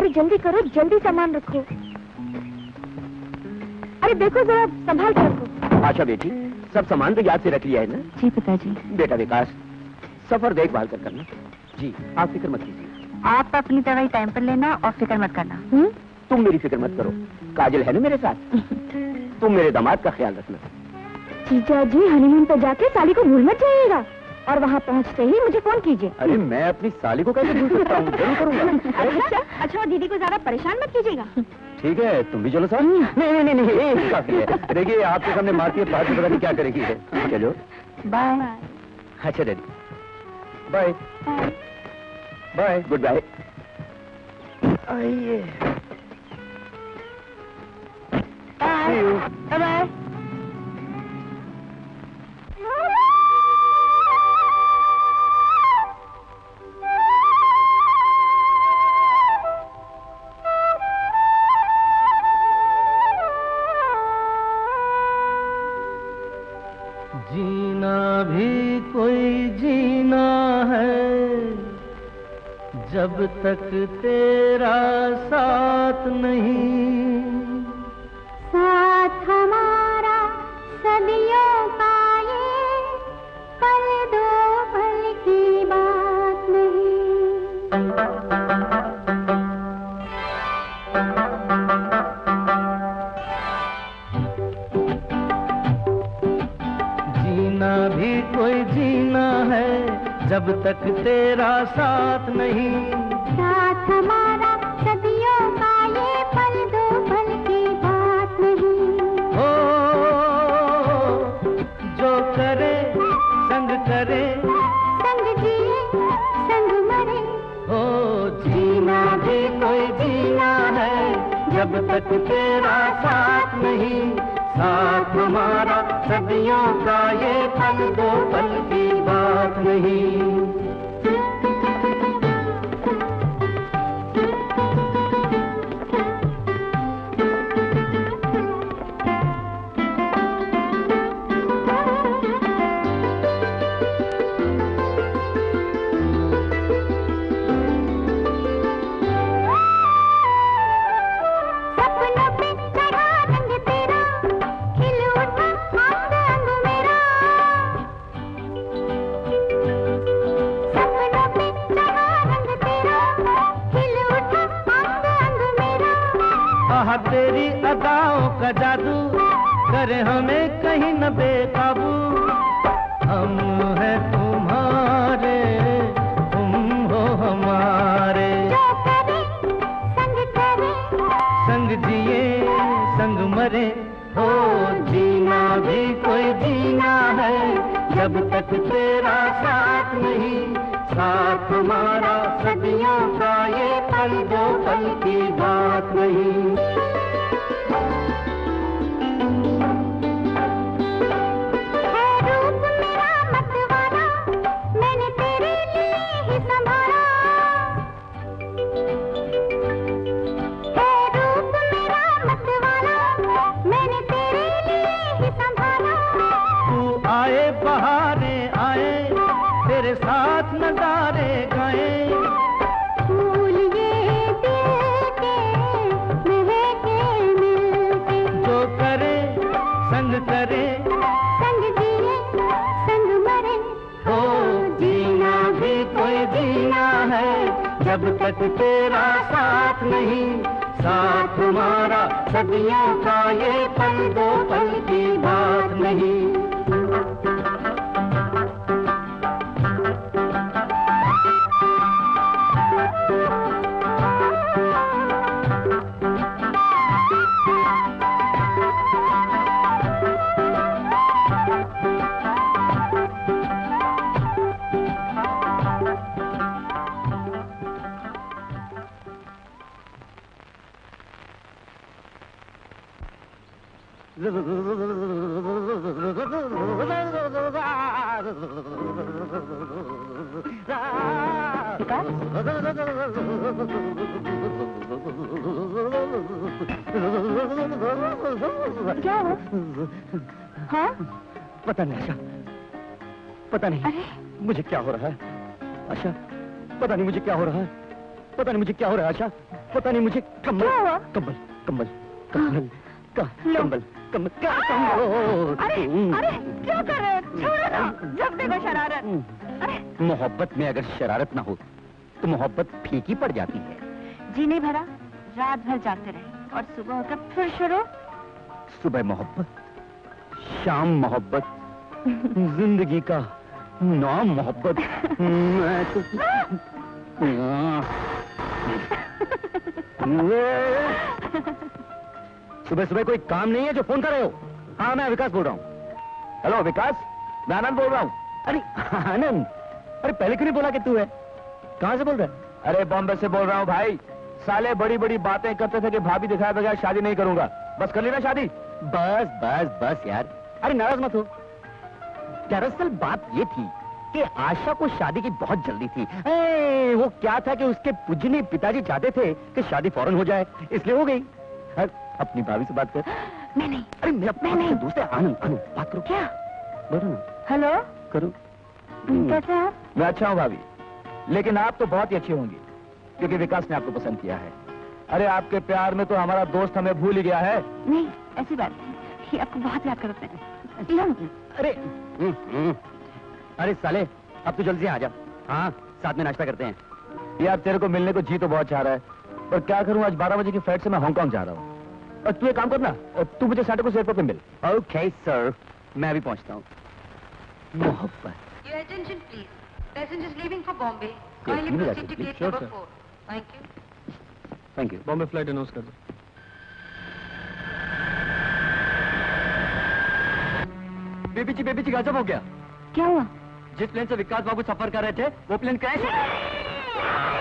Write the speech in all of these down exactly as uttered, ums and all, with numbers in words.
अरे जल्दी करो, जल्दी सामान रखो। अरे देखो जरा, संभाल कर रखो। आशा बेटी, सब सामान तो याद से रख लिया है ना? जी पिताजी। बेटा विकास, सफर देखभाल कर करना। जी, आप फिक्र मत कीजिए। आप अपनी दवाई टाइम पर लेना और फिक्र मत करना। हम्म? तुम मेरी फिक्र मत करो, काजल है ना मेरे साथ। तुम मेरे दामाद का ख्याल रखना। जीजा जी, हनीमून पर जाके साली को भूल मत जाइएगा और वहाँ पहुँचते ही मुझे फोन कीजिए। अरे मैं अपनी साली को कैसे भूल सकता हूँ, जरूर करूँगा। अच्छा अच्छा, दीदी को ज्यादा परेशान मत कीजिएगा। ठीक है, तुम भी चलो साथ। नहीं नहीं नहीं नहीं, ये काफी है। देखिए आपके सामने मारती है, बाहर से पता नहीं क्या करेगी है। चलो बाय। अच्छा daddy, bye bye, good bye. आइए, बाय बाय। जीना भी कोई जीना है जब तक तेरा साथ नहीं, साथ हमारा सदियों का ये पल दो पल की बात नहीं। जीना भी कोई जीना है जब तक तेरा साथ नहीं, साथ हमारा सदियों का ये पल दो पल की बात नहीं। हो जो करे संग करे, संग जिए संग मरे। हो जीना भी कोई जीना है जब तक तेरा साथ नहीं, साथ हमारा सदियों का ये पल दो पल की बात नहीं। तेरी अदाओं का जादू करे हमें कहीं न बेकाबू। हम हैं तुम्हारे, तुम हो हमारे। जो करे संग करे, संग जिए संग मरे। हो जीना भी कोई जीना है जब तक तेरा साथ नहीं, साथ हमारा सदियों का ये पल दो पल की बात नहीं। साथ नजारे गाए, फूल ये दिल के महके मिलके। जो करे संग करे, संग जिए संग मरे। हो जीना भी कोई जीना है जब तक तेरा साथ नहीं, साथ हमारा सदियों का ये पल दो पल की बात नहीं। क्या हो? हाँ? पता नहीं आशा, पता नहीं। अरे? मुझे क्या हो रहा है आशा, पता नहीं मुझे क्या हो रहा है। पता नहीं मुझे क्या हो रहा है आशा, पता नहीं मुझे कम्बल क्या हुआ? कम्बल कम्बल कम्बल क- लो। कम्बल कम्बल क्या कम्बल? अरे अरे क्या कर रहे हो? छोड़ो ना, जब देखो शरारत। अरे मोहब्बत में अगर शरारत ना हो तो मोहब्बत फीकी पड़ जाती है। जी नहीं भरा, रात भर जागते रहे और सुबह होकर फिर शुरू। सुबह मोहब्बत, शाम मोहब्बत, जिंदगी का नाम मोहब्बत। मैं तो सुबह सुबह कोई काम नहीं है जो फोन कर रहे हो? हाँ मैं विकास बोल रहा हूँ। हेलो विकास, मैं आनंद बोल रहा हूँ। अरे आनंद, अरे पहले क्यों नहीं बोला कि तू है? कहाँ से बोल रहा है? अरे बॉम्बे से बोल रहा हूँ भाई। साले बड़ी बड़ी बातें करते थे कि भाभी दिखाए बगैर शादी नहीं करूंगा। बस कर लेना शादी। बस बस बस यार, अरे नाराज मत हो। दरअसल बात ये थी कि आशा को शादी की बहुत जल्दी थी। ए, वो क्या था कि उसके पूजनी पिताजी चाहते थे कि शादी फौरन हो जाए, इसलिए हो गई। अरे, अपनी भाभी से बात कर। मैं नहीं। अरे मेरा मैं आपका नहीं। दोस्त है आनंद, आनंद बात करो। क्या? बोलो ना। हेलो, करो। कैसे हैं आप? मैं अच्छा हूँ भाभी, लेकिन आप तो बहुत ही अच्छी होंगी क्योंकि विकास ने आपको पसंद किया है। अरे आपके प्यार में तो हमारा दोस्त हमें भूल ही गया है। नहीं, ऐसी बात नहीं, ये आपको बहुत याद करते हैं। लो। अरे हम्म, हम्म। अरे साले, अब तो जल्दी से आ जा। हाँ, साथ में नाश्ता करते हैं। यार तेरे को मिलने को जी तो बहुत चाह रहा है, पर क्या करूं, आज बारह बजे की फ्लाइट से मैं हांगकांग जा रहा हूँ। और तू एक काम करना, तू मुझे सैंटा क्रूज एयरपोर्ट पे मिल। ओके सर, मैं भी पहुंचता हूँ। मोहब्बत। Your attention please. Passengers leaving for Bombay. Yes, Kindly give me that, proceed to please. gate Sure, number sir. four. Thank you. Thank you. Bombay flight announce कर दो। Baby जी, baby जी, गजब हो गया। क्या हुआ? जिस प्लेन से विकास बाबू सफर कर रहे थे वो प्लेन क्रैश हो गया।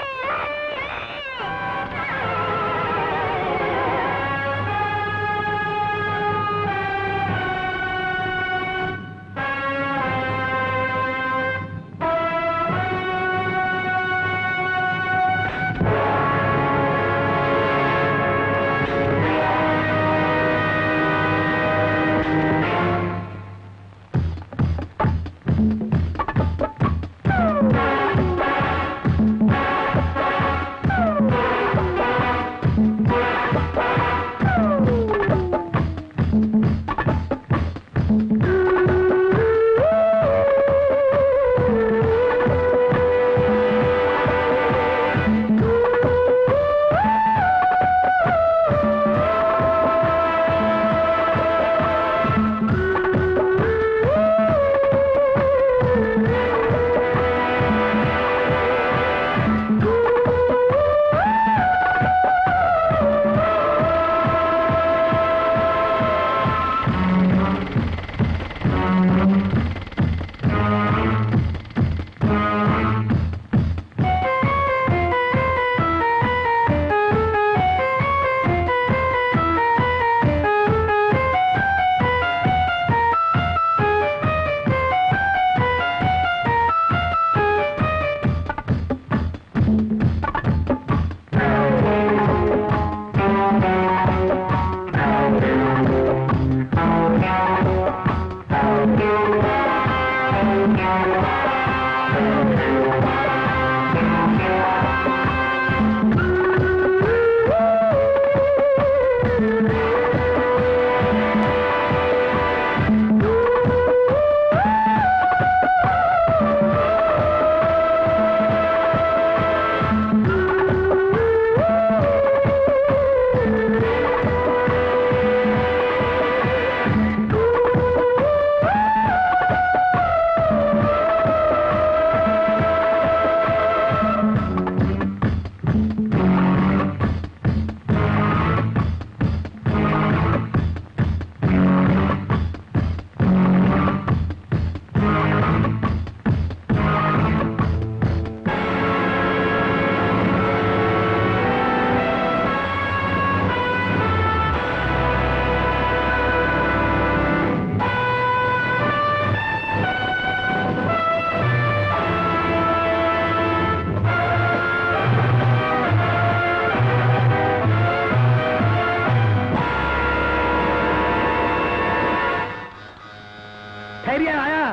खैरिया आया।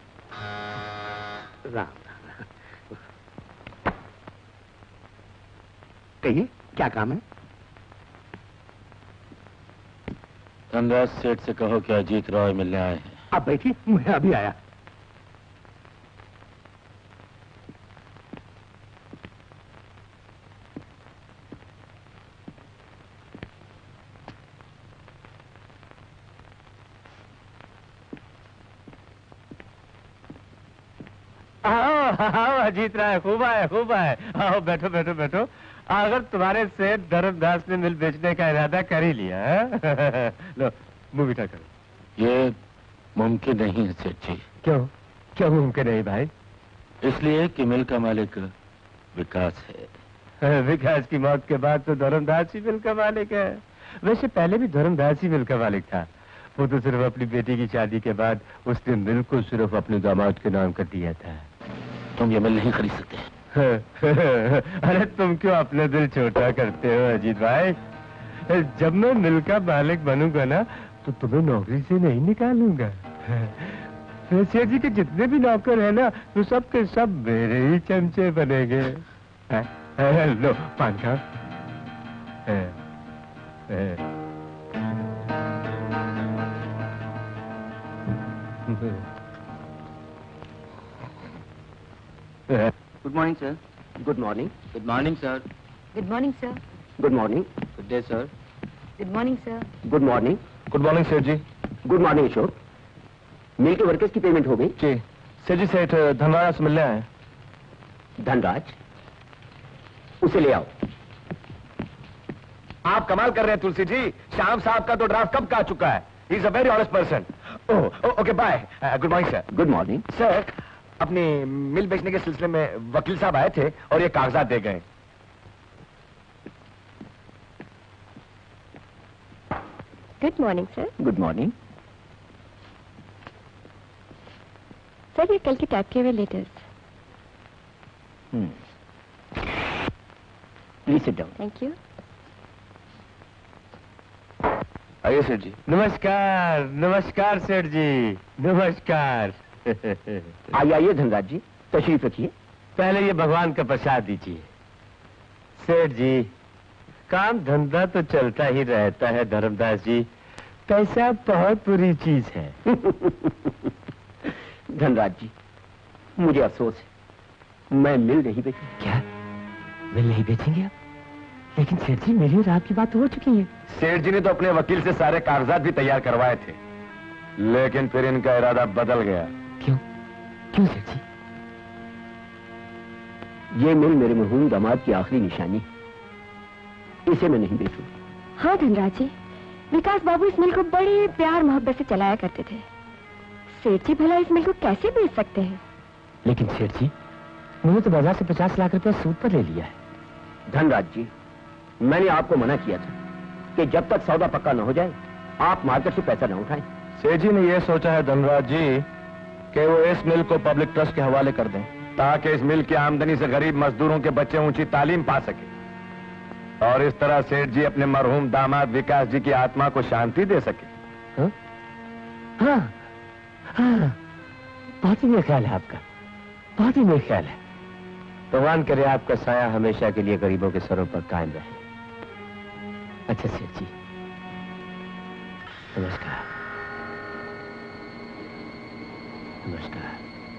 राम। कहिए क्या काम है? धनराज सेठ से कहो कि अजीत रॉय मिलने आए हैं। आप बैठिए, मैं अभी आया। आओ आओ अजीत राय, खूब आए खूब आए। आओ बैठो बैठो बैठो। अगर तुम्हारे सेठ धर्मदास ने मिल बेचने का इरादा कर ही लिया है लो मुंह मीठा करो। ये मुमकिन नहीं है सेठ जी। क्यों क्यों मुमकिन नहीं भाई? इसलिए कि मिल का मालिक विकास है। विकास की मौत के बाद तो धर्मदास ही मिल का मालिक है। वैसे पहले भी धर्मदास ही मिल का मालिक था। वो तो सिर्फ अपनी बेटी की शादी के बाद उसने मिल को सिर्फ अपने दामाद के नाम कर दिया था। तुम ये मिल नहीं खरीद सकते। अरे तुम क्यों अपना दिल छोटा करते हो अजीत भाई? जब मैं मिल का मालिक बनूंगा ना तो तुम्हें नौकरी से नहीं निकालूंगा। सेठ जी के जितने भी नौकर हैं ना तो सब के सब मेरे ही चमचे बनेंगे। लो पान खाओ। Good morning sir. Good morning. Good morning sir. Good morning sir. Good morning. Good day sir. Good morning sir. Good morning. Good morning Seth ji. Good morning Ashok. Mill के वर्कर्स की पेमेंट हो गई? जी सेठ जी, सेठ धनराज से मिलने आए। धनराज, उसे ले आओ। आप कमाल कर रहे हैं तुलसी जी। श्याम साहब का तो ड्राफ्ट कब का आ चुका है। He is a very honest person. Oh okay bye. Good morning sir. Good morning sir, अपनी मिल बेचने के सिलसिले में वकील साहब आए थे और ये कागजात दे गए। Good morning sir. Good morning. Sir ये कल के टाइप किए हुए letters. Please sit down. Thank you. आइए सेठ जी। नमस्कार नमस्कार सेठ जी, नमस्कार। आइए आइए धनराज जी, तशरीफ रखिए। पहले ये भगवान का प्रसाद दीजिए। सेठ जी, काम धंधा तो चलता ही रहता है धर्मदास जी, पैसा बहुत बुरी चीज है। धनराज जी, मुझे अफसोस है, मैं मिल नहीं बेचूंगा। क्या मिल नहीं बेचेंगे आप? लेकिन सेठ जी मेरी और आपकी बात हो चुकी है। सेठ जी ने तो अपने वकील से सारे कागजात भी तैयार करवाए थे, लेकिन फिर इनका इरादा बदल गया। क्यों क्यों सेठ जी? ये मिल मेरे मरहूम दामाद की आखिरी निशानी है, इसे मैं नहीं बेचूंगा। हाँ धनराज जी, विकास बाबू इस मिल को बड़े प्यार मोहब्बत से चलाया करते थे। सेठ जी भला इस मिल को कैसे बेच सकते हैं? लेकिन सेठ जी, मैंने तो बाजार से पचास लाख रुपया सूद पर ले लिया है। धनराज जी, मैंने आपको मना किया था कि जब तक सौदा पक्का न हो जाए आप मार्केट से पैसा न उठाएं। सेठ जी ने यह सोचा है धनराज जी कि वो इस मिल को पब्लिक ट्रस्ट के हवाले कर दें, ताकि इस मिल की आमदनी से गरीब मजदूरों के बच्चे ऊंची तालीम पा सके और इस तरह सेठ जी अपने मरहूम दामाद विकास जी की आत्मा को शांति दे सके। हाँ? हाँ, हाँ, बहुत ही नेक ख्याल है आपका, बहुत ही नेक ख्याल है। भगवान करे आपका साया हमेशा के लिए गरीबों के सरों पर कायम रहे। अच्छा सेठ जी, नमस्कार। नमस्कार।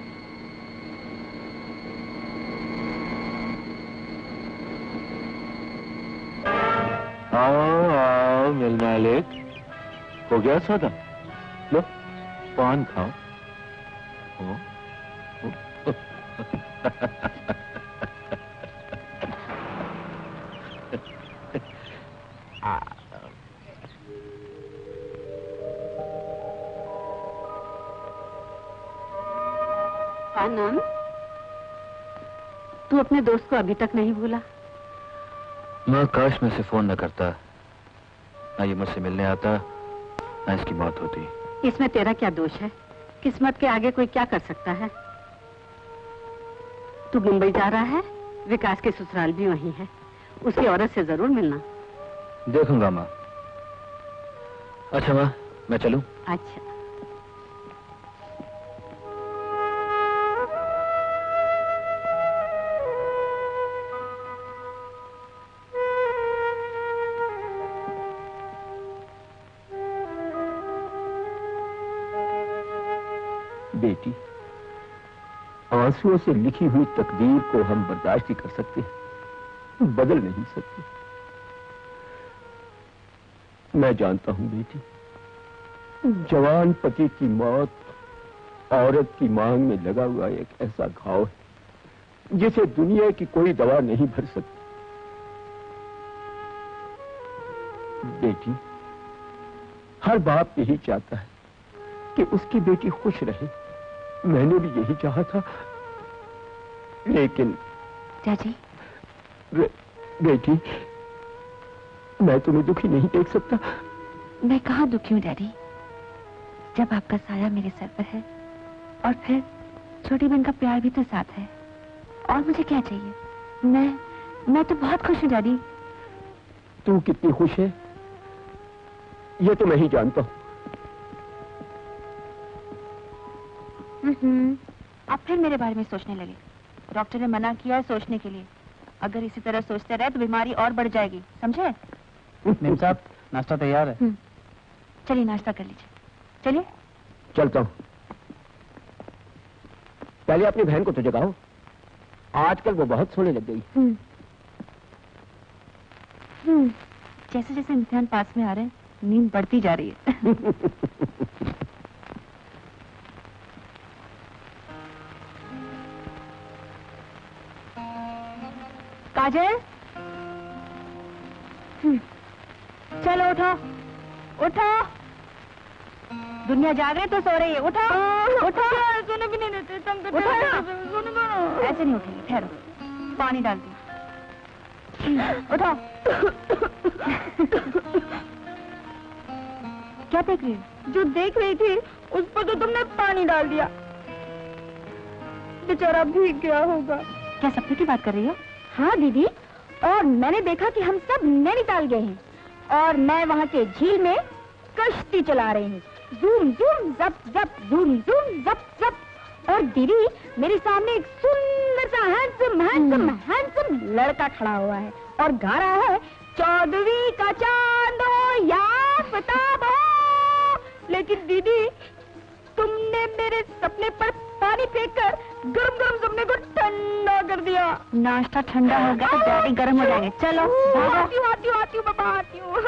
आओ आओ मिल मालिक, हो गया सौदा? लो पान खाओ। हो, हो। आनंद, तू अपने दोस्त को अभी तक नहीं भूला? मैं काश में से फोन न करता, ना ये मुझसे मिलने आता, ना इसकी मौत होती। इसमें तेरा क्या दोष है? किस्मत के आगे कोई क्या कर सकता है? तू मुंबई जा रहा है, विकास के ससुराल भी वहीं है, उसकी औरत से जरूर मिलना। देखूंगा माँ। अच्छा माँ, मैं चलूं? अच्छा। बेटी, आंसुओं से लिखी हुई तकदीर को हम बर्दाश्त ही कर सकते हैं, बदल नहीं सकते। मैं जानता हूं बेटी, जवान पति की मौत औरत की मांग में लगा हुआ एक ऐसा घाव है जिसे दुनिया की कोई दवा नहीं भर सकती। बेटी, हर बाप यही चाहता है कि उसकी बेटी खुश रहे। मैंने भी यही चाहा था, लेकिन चाची, बे, बेटी, मैं तुम्हें दुखी नहीं देख सकता। मैं कहाँ दुखी हूँ डैडी, जब आपका साया मेरे सर पर है और फिर छोटी बहन का प्यार भी तो साथ है, और मुझे क्या चाहिए? मैं मैं तो बहुत खुश हूँ डैडी। तू कितनी खुश है ये तो मैं ही जानता हूँ। हम्म, आप फिर मेरे बारे में सोचने लगे। डॉक्टर ने मना किया है सोचने के लिए। अगर इसी तरह सोचते रहे तो बीमारी और बढ़ जाएगी, समझे? मेम साहब, नाश्ता तैयार है। चलिए नाश्ता कर लीजिए। चलिए। चलता हूँ। पहले अपनी बहन को तो जगाओ, आजकल वो बहुत सोने लग गई। हम्म। हम्म। जैसे जैसे इम्तिहान पास में आ रहे हैं, नींद बढ़ती जा रही है। काजल, चलो उठो, उठो। दुनिया जाग रही तो सो रही है। उठो, उठो। सोने भी नहीं देते, तंग करते हैं। सोने दो। ऐसे नहीं उठेंगे, ठहरो, पानी डालती हूँ। उठो। क्या देख रही हो? जो देख रही थी उस पर तो तुमने पानी डाल दिया। बेचारा भीग गया होगा। क्या सपने की बात कर रही हो? हाँ दीदी, और मैंने देखा कि हम सब नैनीताल गए हैं और मैं वहाँ के झील में कश्ती चला रही हूँ। जूम जूम जप जप, जूम जूम जप जप। और दीदी, मेरे सामने एक सुंदर सा हैंडसम हैंडसम हैंडसम लड़का खड़ा हुआ है और गा रहा है, चौदहवीं का चांद हो या आफताब हो। लेकिन दीदी, तुमने मेरे सपने पर पानी फेंककर गरम गरम सपने को ठंडा कर दिया। नाश्ता ठंडा हो गया तो डैडी गर्म हो जाएंगे। चलो आती हूँ आती हूँ आती हूँ बाबा आती हूँ।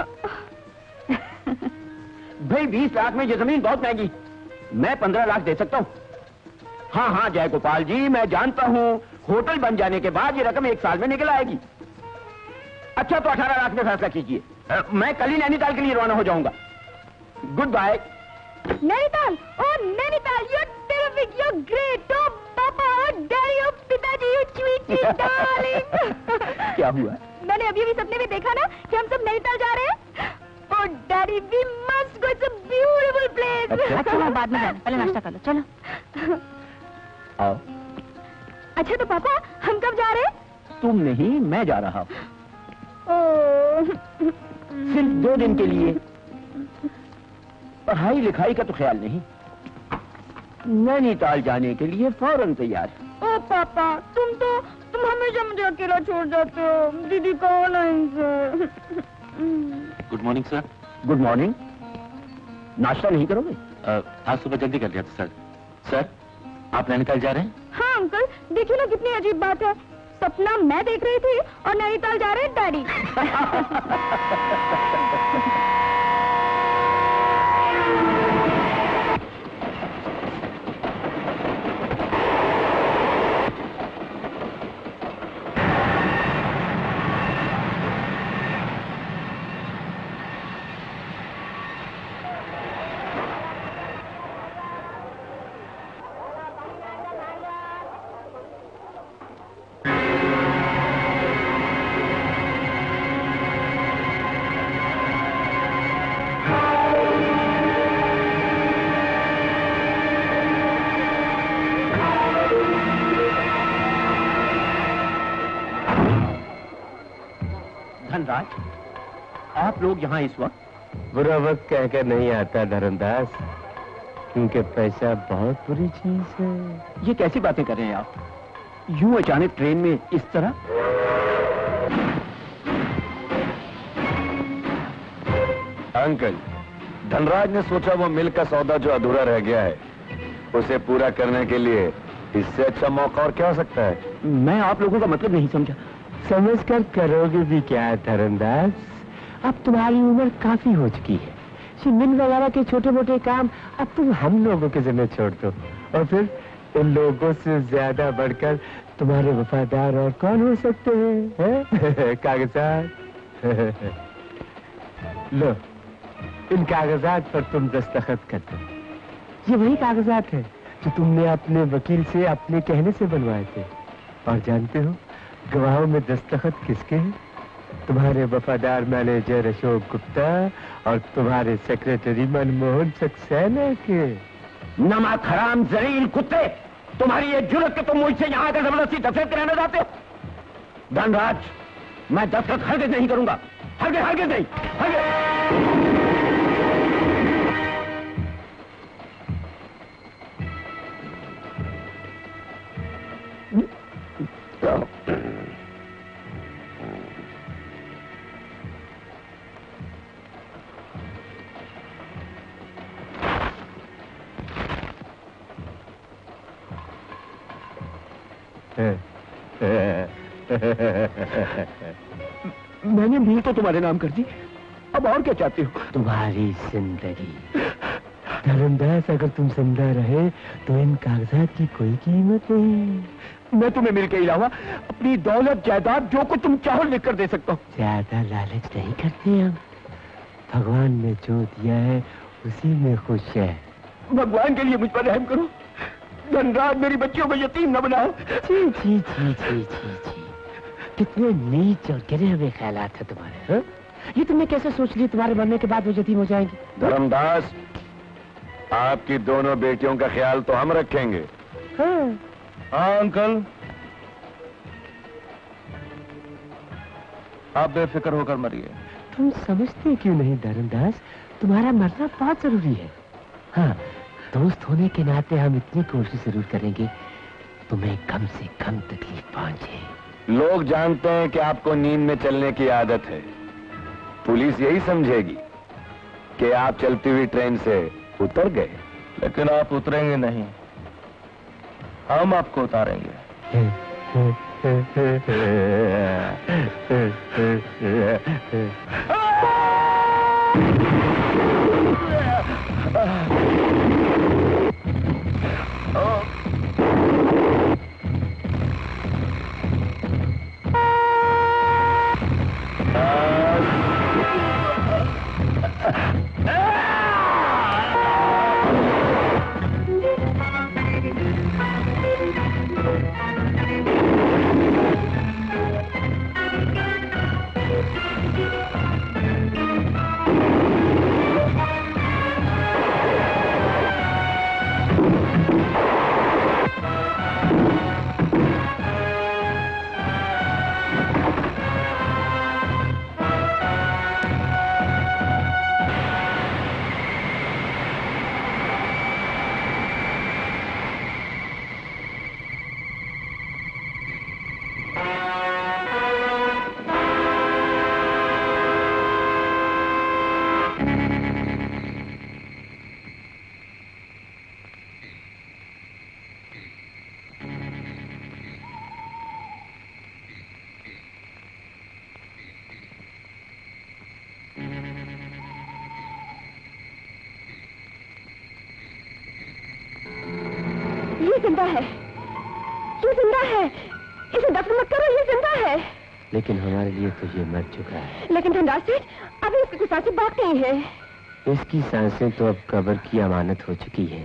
भाई बीस लाख में ये जमीन बहुत महंगी, मैं पंद्रह लाख दे सकता हूँ। हाँ हाँ जय गोपाल जी, मैं जानता हूँ होटल बन जाने के बाद ये रकम एक साल में निकल आएगी। अच्छा तो अठारह लाख में फैसला कीजिए, मैं कल ही नैनीताल के लिए रवाना हो जाऊंगा। Good bye. Nainital, oh Nainital, you're terrific, you're great, oh papa, oh daddy, oh पिताजी, you sweet darling। क्या हुआ? मैंने अभी अभी सपने में देखा ना कि हम सब नैनीताल जा रहे हैं। Oh daddy, we must go, it's a beautiful place। अच्छा, अच्छा मैं बाद में जाना, पहले नाश्ता कर लो। चलो। आओ। अच्छा तो पापा, हम कब जा रहे हैं? तुम नहीं, मैं जा रहा हूँ, ओह, सिर्फ दो दिन के लिए। पढ़ाई लिखाई का तो ख्याल नहीं, नैनीताल जाने के लिए फौरन तैयार। ओ पापा, तुम तो तुम हमेशा मुझे अकेला छोड़ जाते हो। दीदी कौन है इनसे? Good morning sir. Good morning. नाश्ता नहीं करोगे? आज सुबह जल्दी कर लिया था सर। सर, आप नैनीताल जा रहे हैं? हाँ अंकल, देखिए ना कितनी अजीब बात है। सपना मैं देख रही थी और नैनीताल जा रहे हैं डैडी। धनराज, आप लोग यहाँ इस वक्त? बुरा वक्त कहकर नहीं आता धर्मदास, क्योंकि पैसा बहुत बुरी चीज है। ये कैसी बातें कर रहे हैं आप? यूं अचानक ट्रेन में इस तरह? अंकल, धनराज ने सोचा वो मिल का सौदा जो अधूरा रह गया है उसे पूरा करने के लिए इससे अच्छा मौका और क्या हो सकता है? मैं आप लोगों का मतलब नहीं समझा। समझ कर करोगे भी क्या धर्मदास? अब तुम्हारी उम्र काफी हो चुकी है। मिल वगैरह के छोटे मोटे काम अब तुम हम लोगों के जिम्मे छोड़ दो। और फिर इन लोगों से ज्यादा बढ़कर तुम्हारे वफादार और कौन हो सकते हैं, है? कागजात लो, इन कागजात पर तुम दस्तखत कर दो। ये वही कागजात है जो तुमने अपने वकील से अपने कहने से बनवाए थे। और जानते हो गवाहों में दस्तखत किसके हैं? तुम्हारे वफादार मैनेजर अशोक गुप्ता और तुम्हारे सेक्रेटरी मनमोहन सक्सेना के। नमक हराम जलील कुत्ते, तुम्हारी ये जुर्रत कि तुम मुझसे यहाँ आकर जबरदस्ती दस्तखत कराना चाहते हो? धनराज, मैं दस्तखत हरगिज़ नहीं करूंगा, हरगिज़ हरगिज़ नहीं, हरगिज़। मैंने मिल तो तुम्हारे नाम कर दी, अब और क्या चाहती हो? तुम्हारी जिंदगी। धर्मदास, अगर तुम जिंदा रहे तो इन कागजात की कोई कीमत नहीं। मैं तुम्हें मिल के अलावा अपनी दौलत जायदाद जो कुछ तुम चाहो लिख कर दे सकता हूँ। ज्यादा लालच नहीं करते हम। भगवान ने जो दिया है उसी में खुश है। भगवान के लिए मुझ पर रहम करो। धनराज, मेरी बच्चियों को यतीम न बनाओ। जी जी जी जी जी जी कितने नीच और गिरे हुए ख्यालात है तुम्हारे। हा? ये तुमने कैसे सोच लिया तुम्हारे मरने के बाद वो यतीम हो जाएंगे? धर्मदास, आपकी दोनों बेटियों का ख्याल तो हम रखेंगे। हाँ, हाँ अंकल, आप बेफिक्र होकर मरिए। तुम समझते क्यों नहीं धर्मदास, तुम्हारा मरना बहुत जरूरी है। हाँ, दोस्त होने के नाते हम इतनी कोशिश जरूर करेंगे तुम्हें कम से कम तकलीफ पहुंचे। लोग जानते हैं कि आपको नींद में चलने की आदत है। पुलिस यही समझेगी कि आप चलती हुई ट्रेन से उतर गए। लेकिन आप उतरेंगे नहीं, हम आपको उतारेंगे। जिंदा है, ये जिंदा है, इसे दफन मत करो, ये जिंदा है। लेकिन हमारे लिए तो ये मर चुका है। लेकिन धनराज सेठ, अभी इसकी कुछ सांसें बाकी नहीं है। इसकी सांसें तो अब कब्र की अमानत हो चुकी है,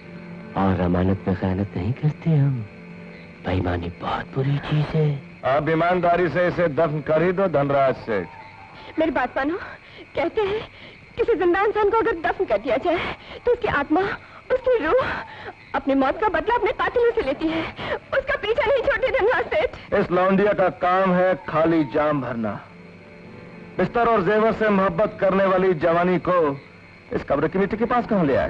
और अमानत में खयानत नहीं करते हम। बेईमानी बहुत बुरी चीज है। आप ईमानदारी से इसे दफन कर ही दो धनराज सेठ। मेरी बात मानो, कहते हैं किसी जिंदा इंसान को अगर दफन कर दिया जाए तो उसकी आत्मा, उसकी रूह अपनी मौत का बदला अपने कातिलों से लेती है, उसका पीछा नहीं छोड़ती धनराज सेठ। इस लौंडिया का काम है खाली जाम भरना। बिस्तर और जेवर से मोहब्बत करने वाली जवानी को इस कब्र की मिट्टी के पास कहां ले आए?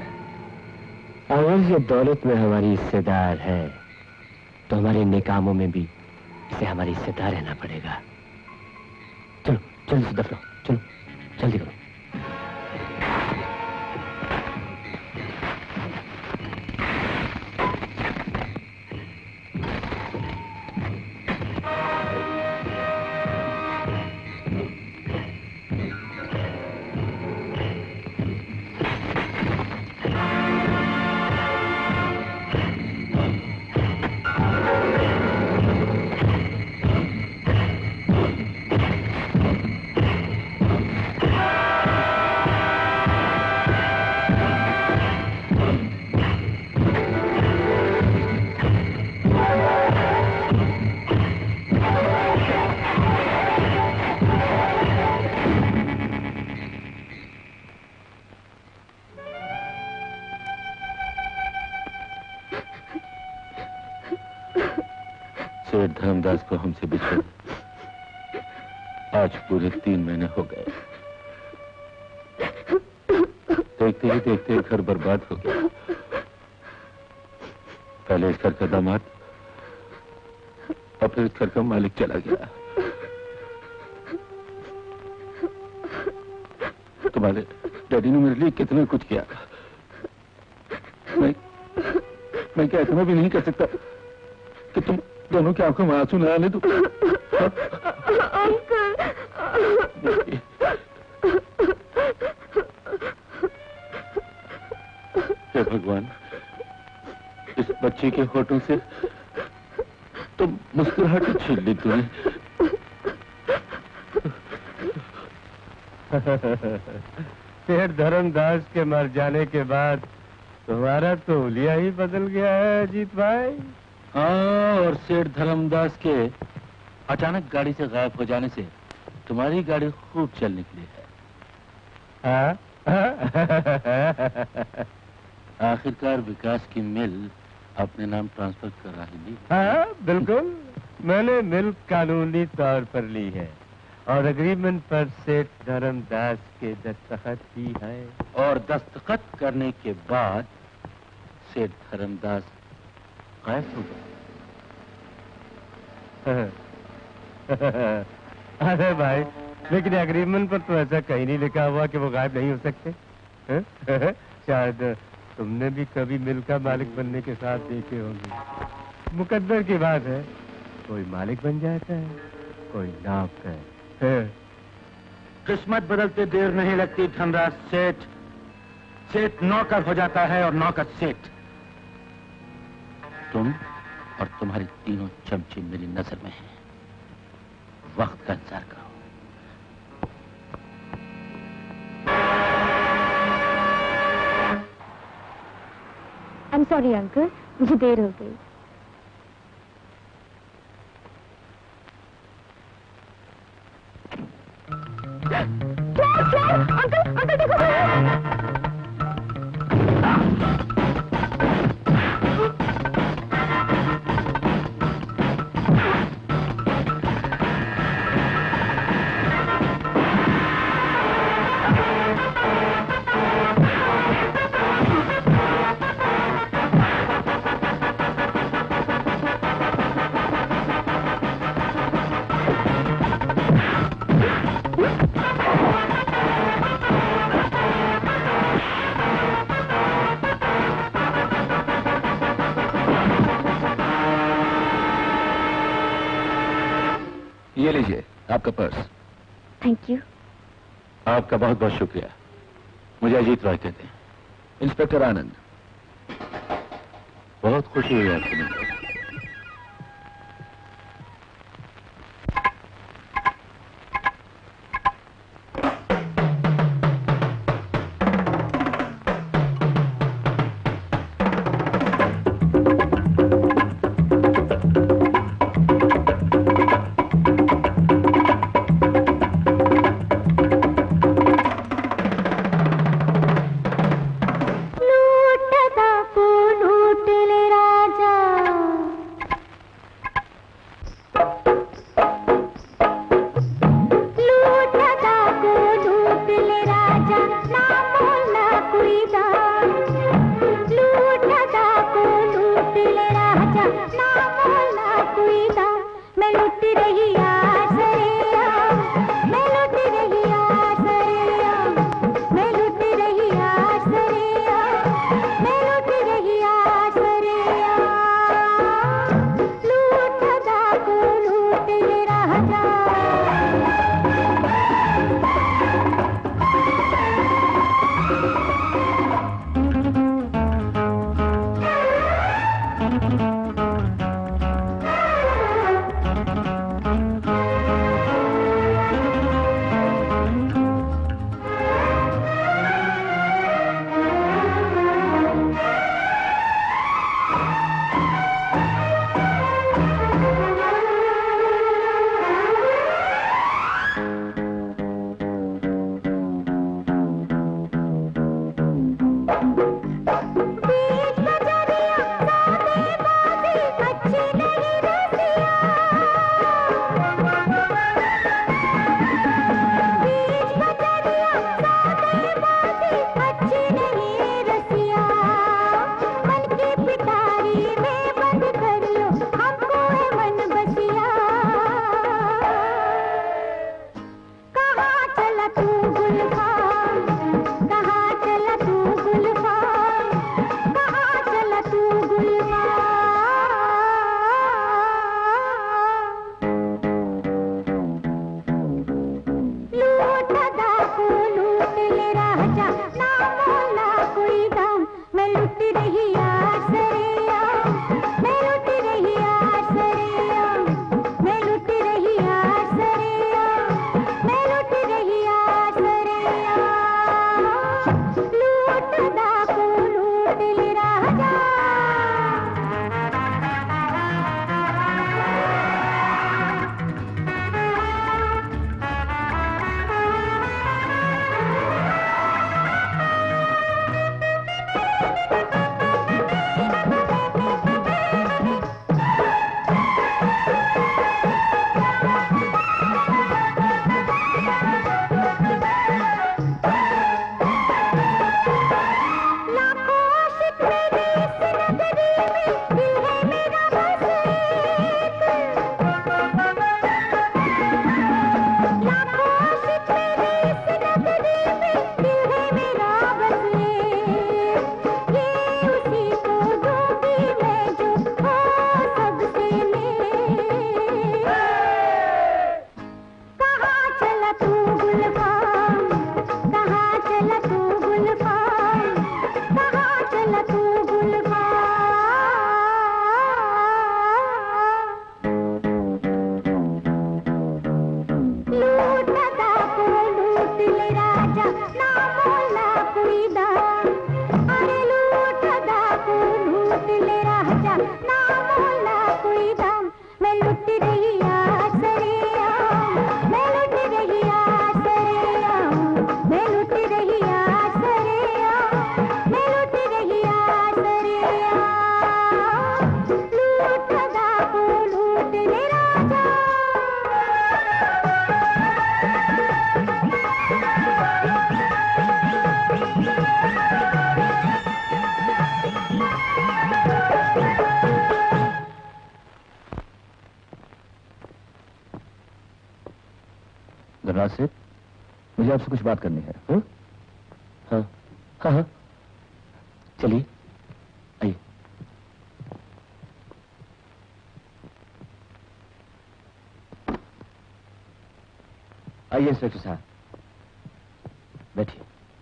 अगर ये दौलत में हमारी हिस्सेदार है तो हमारे नेकामों में भी इसे हमारी हिस्सेदार रहना पड़ेगा। चलो जल्दी से दफनाओ, चलो जल्दी करो। सेठ धर्मदास को हमसे बिछड़े आज पूरे तीन महीने हो गए। देखते ही देखते घर बर्बाद हो गया। पहले इस घर का दामाद और फिर इस घर का मालिक चला गया। तुम्हारे डैडी ने मेरे लिए कितना कुछ किया। मैं मैं क्या इतना भी नहीं कर सकता कि तुम दोनों की आंखों में आंसू न आने दो। हे भगवान, इस बच्चे के होठों से तो मुस्कुराहट छीन ली तूने। सेठ धर्मदास के मर जाने के बाद तुम्हारा तो हुलिया ही बदल गया है अजीत भाई। हाँ, और सेठ धर्मदास के अचानक गाड़ी से गायब हो जाने से तुम्हारी गाड़ी खूब चल निकली है। आखिरकार विकास की मिल अपने नाम ट्रांसफर करा ही ली। हाँ बिल्कुल, मैंने मिल कानूनी तौर पर ली है और एग्रीमेंट पर सेठ धर्मदास के दस्तखत भी हैं। और दस्तखत करने के बाद सेठ धर्मदास गायब हो गए। अरे भाई, लेकिन एग्रीमेंट पर तो ऐसा कहीं नहीं लिखा हुआ कि वो गायब नहीं हो सकते। शायद तुमने भी कभी मिल का मालिक बनने के साथ देखे होंगे। मुकद्दर की बात है, कोई मालिक बन जाता है, कोई नौकर। किस्मत बदलते देर नहीं लगती धनराज सेठ। सेठ नौकर हो जाता है और नौकर सेठ। तुम और तुम्हारी तीनों चमचे मेरी नजर में हैं। वक्त का इंतजार करो। आई एम सॉरी अंकल, मुझे देर हो गई। अंकल अंकल देखो। ये लीजिए आपका पर्स। Thank you. आपका बहुत बहुत शुक्रिया। मुझे अजीत रॉय कहते हैं। इंस्पेक्टर आनंद। बहुत खुशी हुई आपसे मिलकर। बीच बजरिया सादे बाजी धनराज से मुझे आपसे कुछ बात करनी है। हाँ हाँ हाँ हाँ चलिए आइए। आइए इंस्पेक्टर साहब, बैठिए।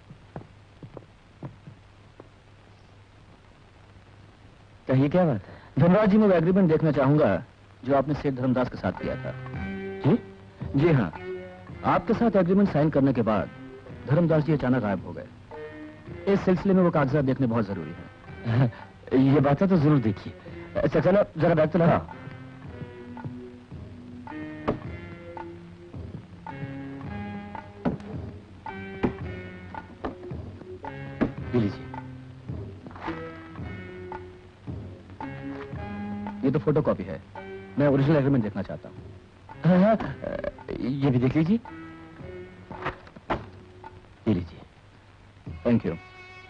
कहिए क्या बात है? धनराज जी, मैं वो एग्रीमेंट देखना चाहूंगा जो आपने सेठ धर्मदास के साथ किया था। जी जी हाँ, आपके साथ एग्रीमेंट साइन करने के बाद धर्मदास जी अचानक गायब हो गए। इस सिलसिले में वो कागजात देखने बहुत जरूरी है। ये बात तो जरूर देखिए। अच्छा चलो जरा बैग तो लगा। ये लीजिए। ये तो फोटो कॉपी है, मैं ओरिजिनल एग्रीमेंट देखना चाहता हूँ। हाँ, हाँ, ये भी देख लीजिए। ये लीजिए। Thank you.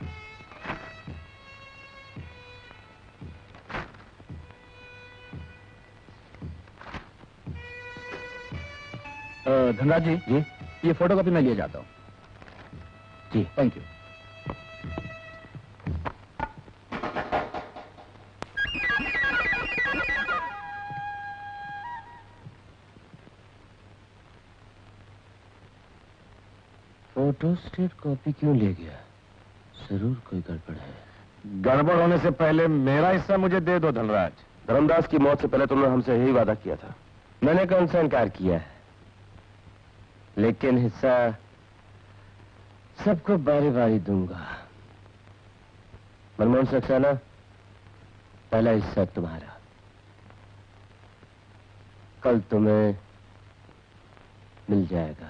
धनराज जी, जी ये फोटो कॉपी मैं लिए जाता हूँ। जी thank you. Photo state copy क्यों ले गया? जरूर कोई गड़बड़ है। गड़बड़ होने से पहले मेरा हिस्सा मुझे दे दो धनराज। धर्मदास की मौत से पहले तुमने हमसे यही वादा किया था। मैंने कौन सा इनकार किया है, लेकिन हिस्सा सबको बारी बारी दूंगा। मनमोहन सक्सेना, पहला हिस्सा तुम्हारा। कल तुम्हें मिल जाएगा।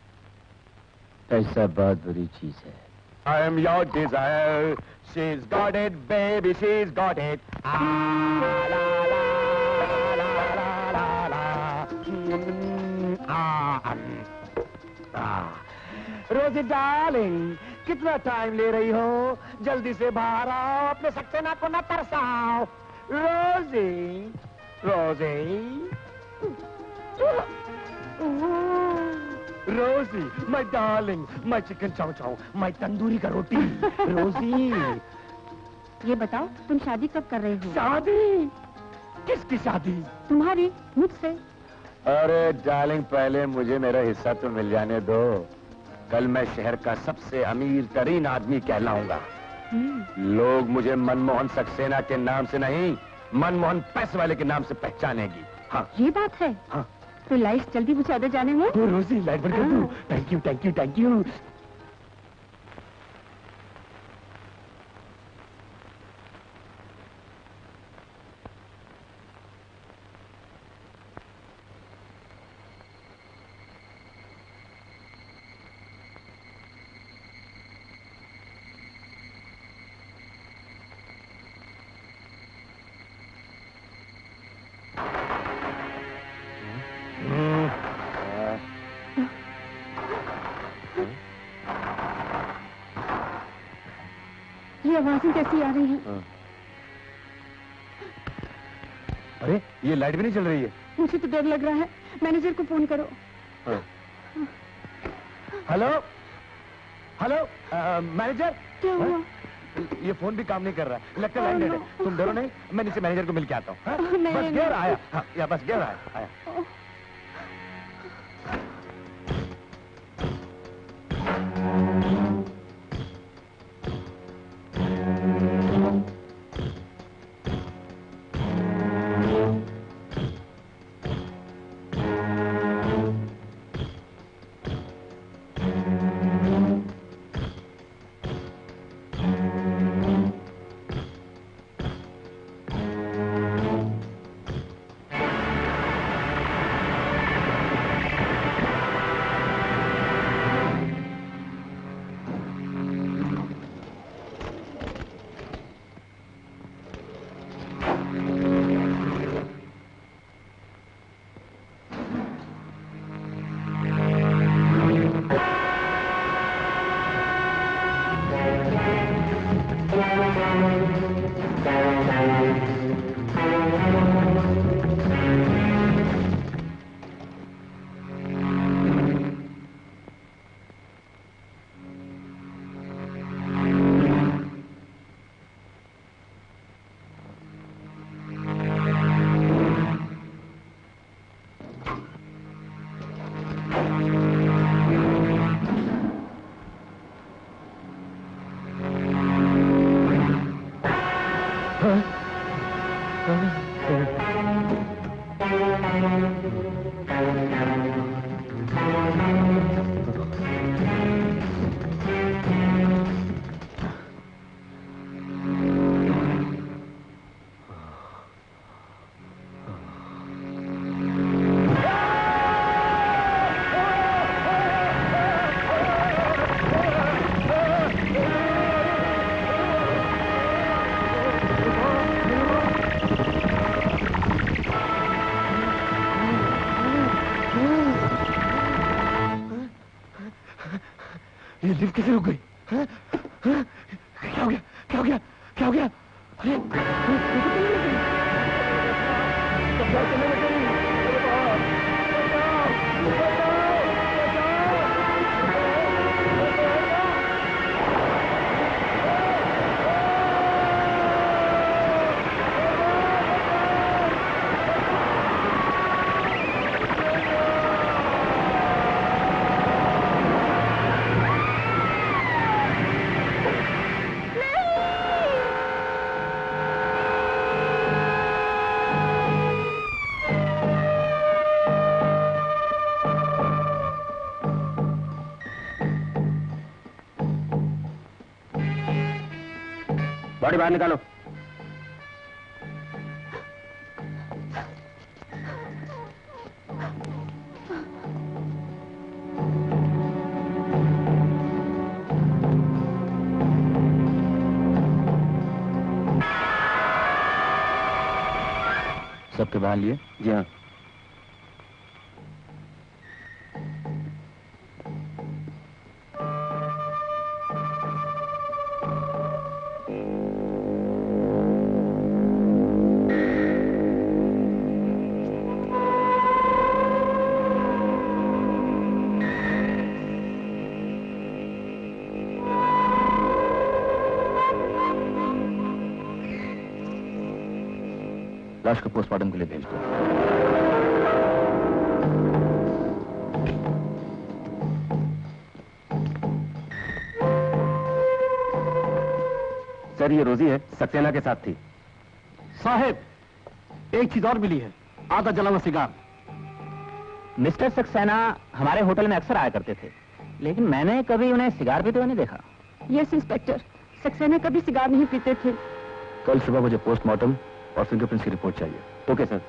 पैसा बहुत बुरी चीज है। I am your desire. She's got it, baby, she's got it. Ah, la, la, la, la, la, la. Mm, ah, um, ah. Rosie darling, कितना टाइम ले रही हो? जल्दी से बाहर आओ, अपने सक्सेना को न तरसाओ। रोजी, रोजी, रोजी, my darling, my chicken chow chow, my tandoori का रोटी। रोजी, ये बताओ तुम शादी कब कर रहे हो? शादी? किसकी शादी? तुम्हारी, मुझसे। अरे डार्लिंग, पहले मुझे मेरा हिस्सा तो मिल जाने दो। कल मैं शहर का सबसे अमीर तरीन आदमी कहलाऊंगा। लोग मुझे मनमोहन सक्सेना के नाम से नहीं, मनमोहन पैसे वाले के नाम से पहचानेगी। हाँ ये बात है। हाँ। तो लाइट जल्दी बुझा दे जाने में। तो रोजी लाइट बंद कर दूं? Thank you thank you thank you. आवाजें कैसी आ रही हैं? अरे ये लाइट भी नहीं चल रही है। मुझे तो डर लग रहा है। मैनेजर को फोन करो। Hello hello manager. क्या हुआ? ये फोन भी काम नहीं कर रहा है, लगता है लाइन डेड है। तुम डरो नहीं, मैं नीचे मैनेजर को मिल के आता हूँ। बस गेर आया। हाँ, या बस गेर आया आया। ये लिफ्ट कैसे रुक गई? हाँ? हाँ? क्या हो गया? क्या हो गया? क्या हो गया? अरे बॉडी बाहर निकालो। सबके बाहर लिए? जी हाँ। लाश को पोस्टमार्टम के लिए भेज दो। सर, ये रोजी है, सक्सेना के साथ थी। साहब, एक चीज और मिली है, आधा जला हुआ सिगार। मिस्टर सक्सेना हमारे होटल में अक्सर आया करते थे, लेकिन मैंने कभी उन्हें सिगार पीते हुए नहीं देखा। यस इंस्पेक्टर, सक्सेना कभी सिगार नहीं पीते थे। कल सुबह मुझे पोस्टमार्टम और फिंगरप्रिंट्स की रिपोर्ट चाहिए। Okay sir.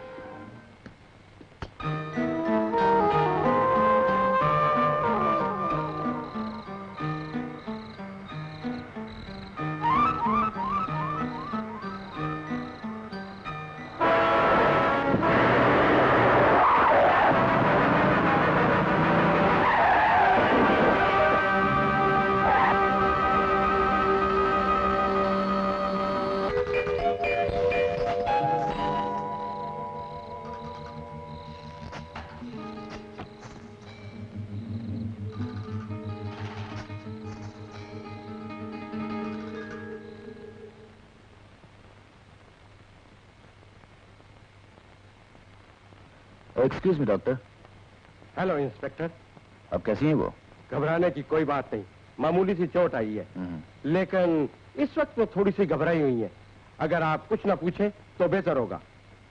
Excuse me doctor. Hello inspector. अब कैसी हैं वो? घबराने की कोई बात नहीं, मामूली सी चोट आई है, लेकिन इस वक्त वो थोड़ी सी घबराई हुई है। अगर आप कुछ ना पूछे तो बेहतर होगा।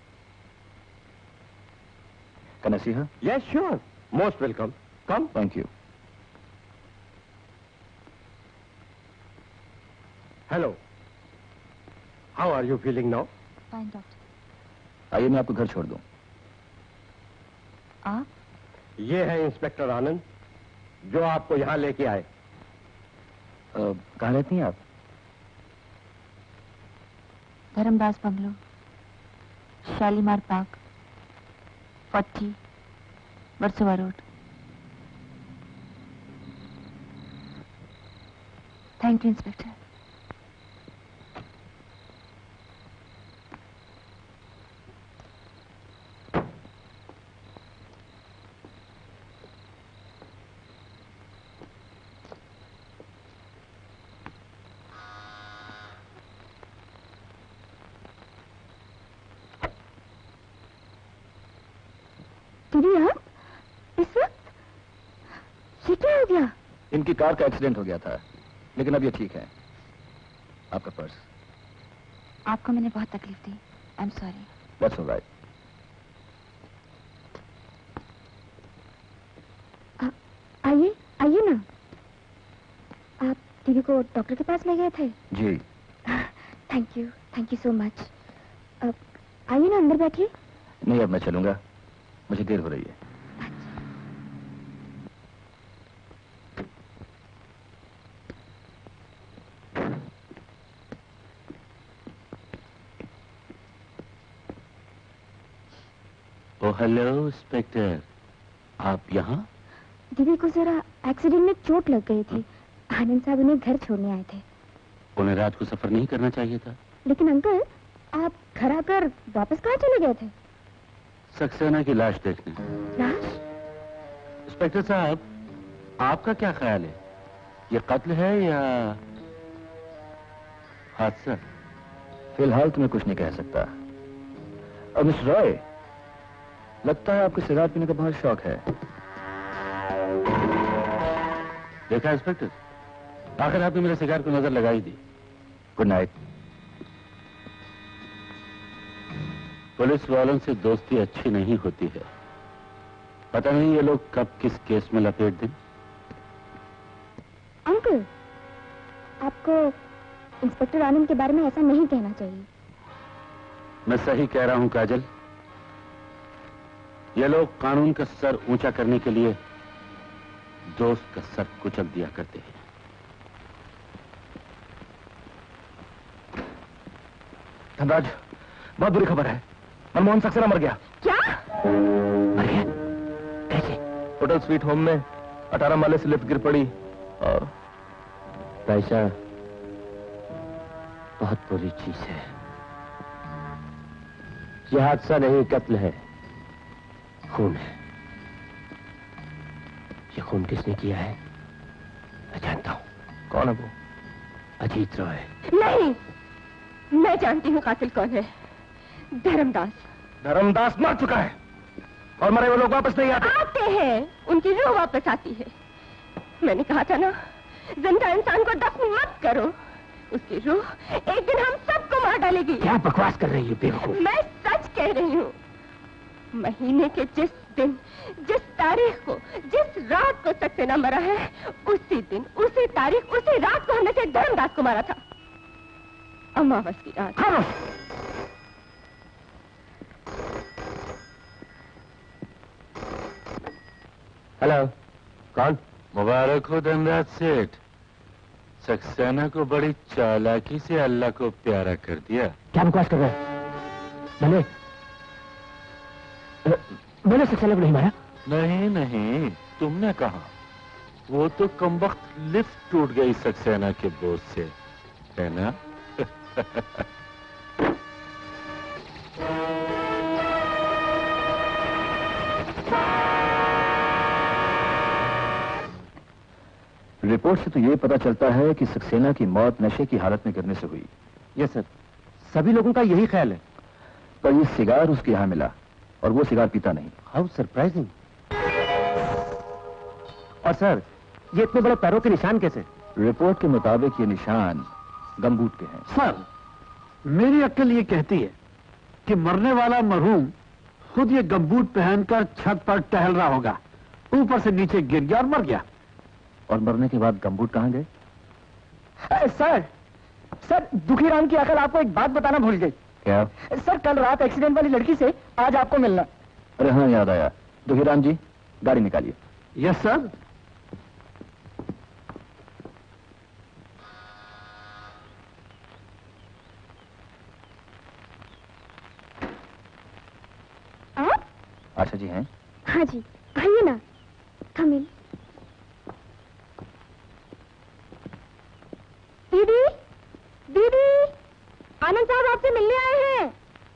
Can I see her? Yes sure, most welcome. Come. Thank you. Hello, how are you feeling now? Fine doctor. आइए मैं आपको घर छोड़ दूं। आप? ये है इंस्पेक्टर आनंद, जो आपको यहाँ लेके आए। कहाँ रहती हैं आप? Dharmdas bungalow, Shalimar park, forty, Versova road. Thank you inspector. इस वक्त ये क्या हो गया? इनकी कार का एक्सीडेंट हो गया था, लेकिन अब ये ठीक है। आपका पर्स। आपको मैंने बहुत तकलीफ दी। I am sorry. That's all right. आइए आइए ना। आप दीदी को डॉक्टर के पास ले गए थे? जी। Thank you thank you so much. अब आइए ना, अंदर बैठिए। नहीं, अब मैं चलूंगा, मुझे देर हो रही है। ओ हेलो इंस्पेक्टर, आप यहाँ? दीदी को जरा एक्सीडेंट में चोट लग गई थी, आनंद साहब उन्हें घर छोड़ने आए थे। उन्हें रात को सफर नहीं करना चाहिए था। लेकिन अंकल, आप घर आकर वापस कहाँ चले गए थे? सक्सेना की लाश देखने। लाश? इंस्पेक्टर साहब, आपका क्या ख्याल है, ये कत्ल है या हादसा? फिलहाल तो मैं कुछ नहीं कह सकता। और मिस रॉय, लगता है आपको सिगारेट पीने का बहुत शौक है। देखा इंस्पेक्टर, आखिर आपने मेरे सिगार को नजर लगाई दी। Good night. पुलिस वालों से दोस्ती अच्छी नहीं होती है। पता नहीं ये लोग कब किस केस में लपेट दें। अंकल, आपको इंस्पेक्टर आनंद के बारे में ऐसा नहीं कहना चाहिए। मैं सही कह रहा हूं काजल, ये लोग कानून का सर ऊंचा करने के लिए दोस्त का सर कुचल दिया करते हैं। धनराज, बहुत बुरी खबर है, मनमोहन सक्सेना मर गया। क्या? मर गया? कैसे? होटल स्वीट होम में अठारह माले से लिफ्ट गिर पड़ी और पैसा बहुत बुरी चीज है। यह हादसा नहीं, कत्ल है, खून है। ये खून किसने किया है मैं जानता हूं। कौन है वो? अजीत रॉय। नहीं, मैं जानती हूँ कातिल कौन है। धर्मदास। धर्मदास मर चुका है और मरे हुए लोग वापस नहीं आते। आते हैं, उनकी रूह वापस आती है। मैंने कहा था ना, जिंदा इंसान को दफन मत करो, उसकी रूह एक दिन हम सबको मार डालेगी। क्या बकवास कर रही है बेवकूफ? मैं सच कह रही हूँ। महीने के जिस दिन, जिस तारीख को, जिस रात को सक्सेना मरा है, उसी दिन, उसी तारीख, उसी रात को हमने से धर्मदास को मारा था। अमावस की रात। हाँ। हेलो, कौन? मुबारक हो धनराज सेठ, सक्सेना को बड़ी चालाकी से अल्लाह को प्यारा कर दिया। क्या बकवास कर रहे हैं? मैंने मैंने सक्सेना को नहीं मारा। नहीं नहीं, तुमने कहा। वो तो कमबख्त लिफ्ट टूट गई सक्सेना के बोझ से, है ना? रिपोर्ट से तो ये पता चलता है कि सक्सेना की मौत नशे की हालत में गिरने से हुई। यस सर, सभी लोगों का यही ख्याल है। पर ये सिगार उसके यहाँ मिला और वो सिगार पीता नहीं। How surprising. और सर, ये इतने बड़े पैरों के निशान कैसे? रिपोर्ट के मुताबिक ये निशान गमबूट के हैं। सर, मेरी अक्ल ये कहती है कि मरने वाला मरहूम खुद ये गमबूट पहनकर छत पर टहल रहा होगा, ऊपर से नीचे गिर गया और मर गया। और मरने के बाद गमबूट कहाँ गए? सर, सर दुखी राम की अकल आपको एक बात बताना भूल गई। क्या? सर, कल रात एक्सीडेंट वाली लड़की से आज आपको मिलना। अरे हाँ, याद आया। दुखीराम जी, गाड़ी निकालिए। Yes sir. आप? आशा जी हैं? हाँ जी, आइए ना, कम इन। दीदी, दीदी, आनंद साहब आपसे मिलने आए हैं।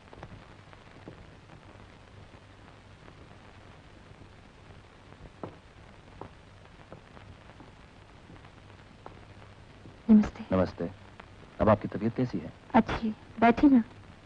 नमस्ते। नमस्ते। अब आपकी तबीयत कैसी है? अच्छी, बैठिए ना।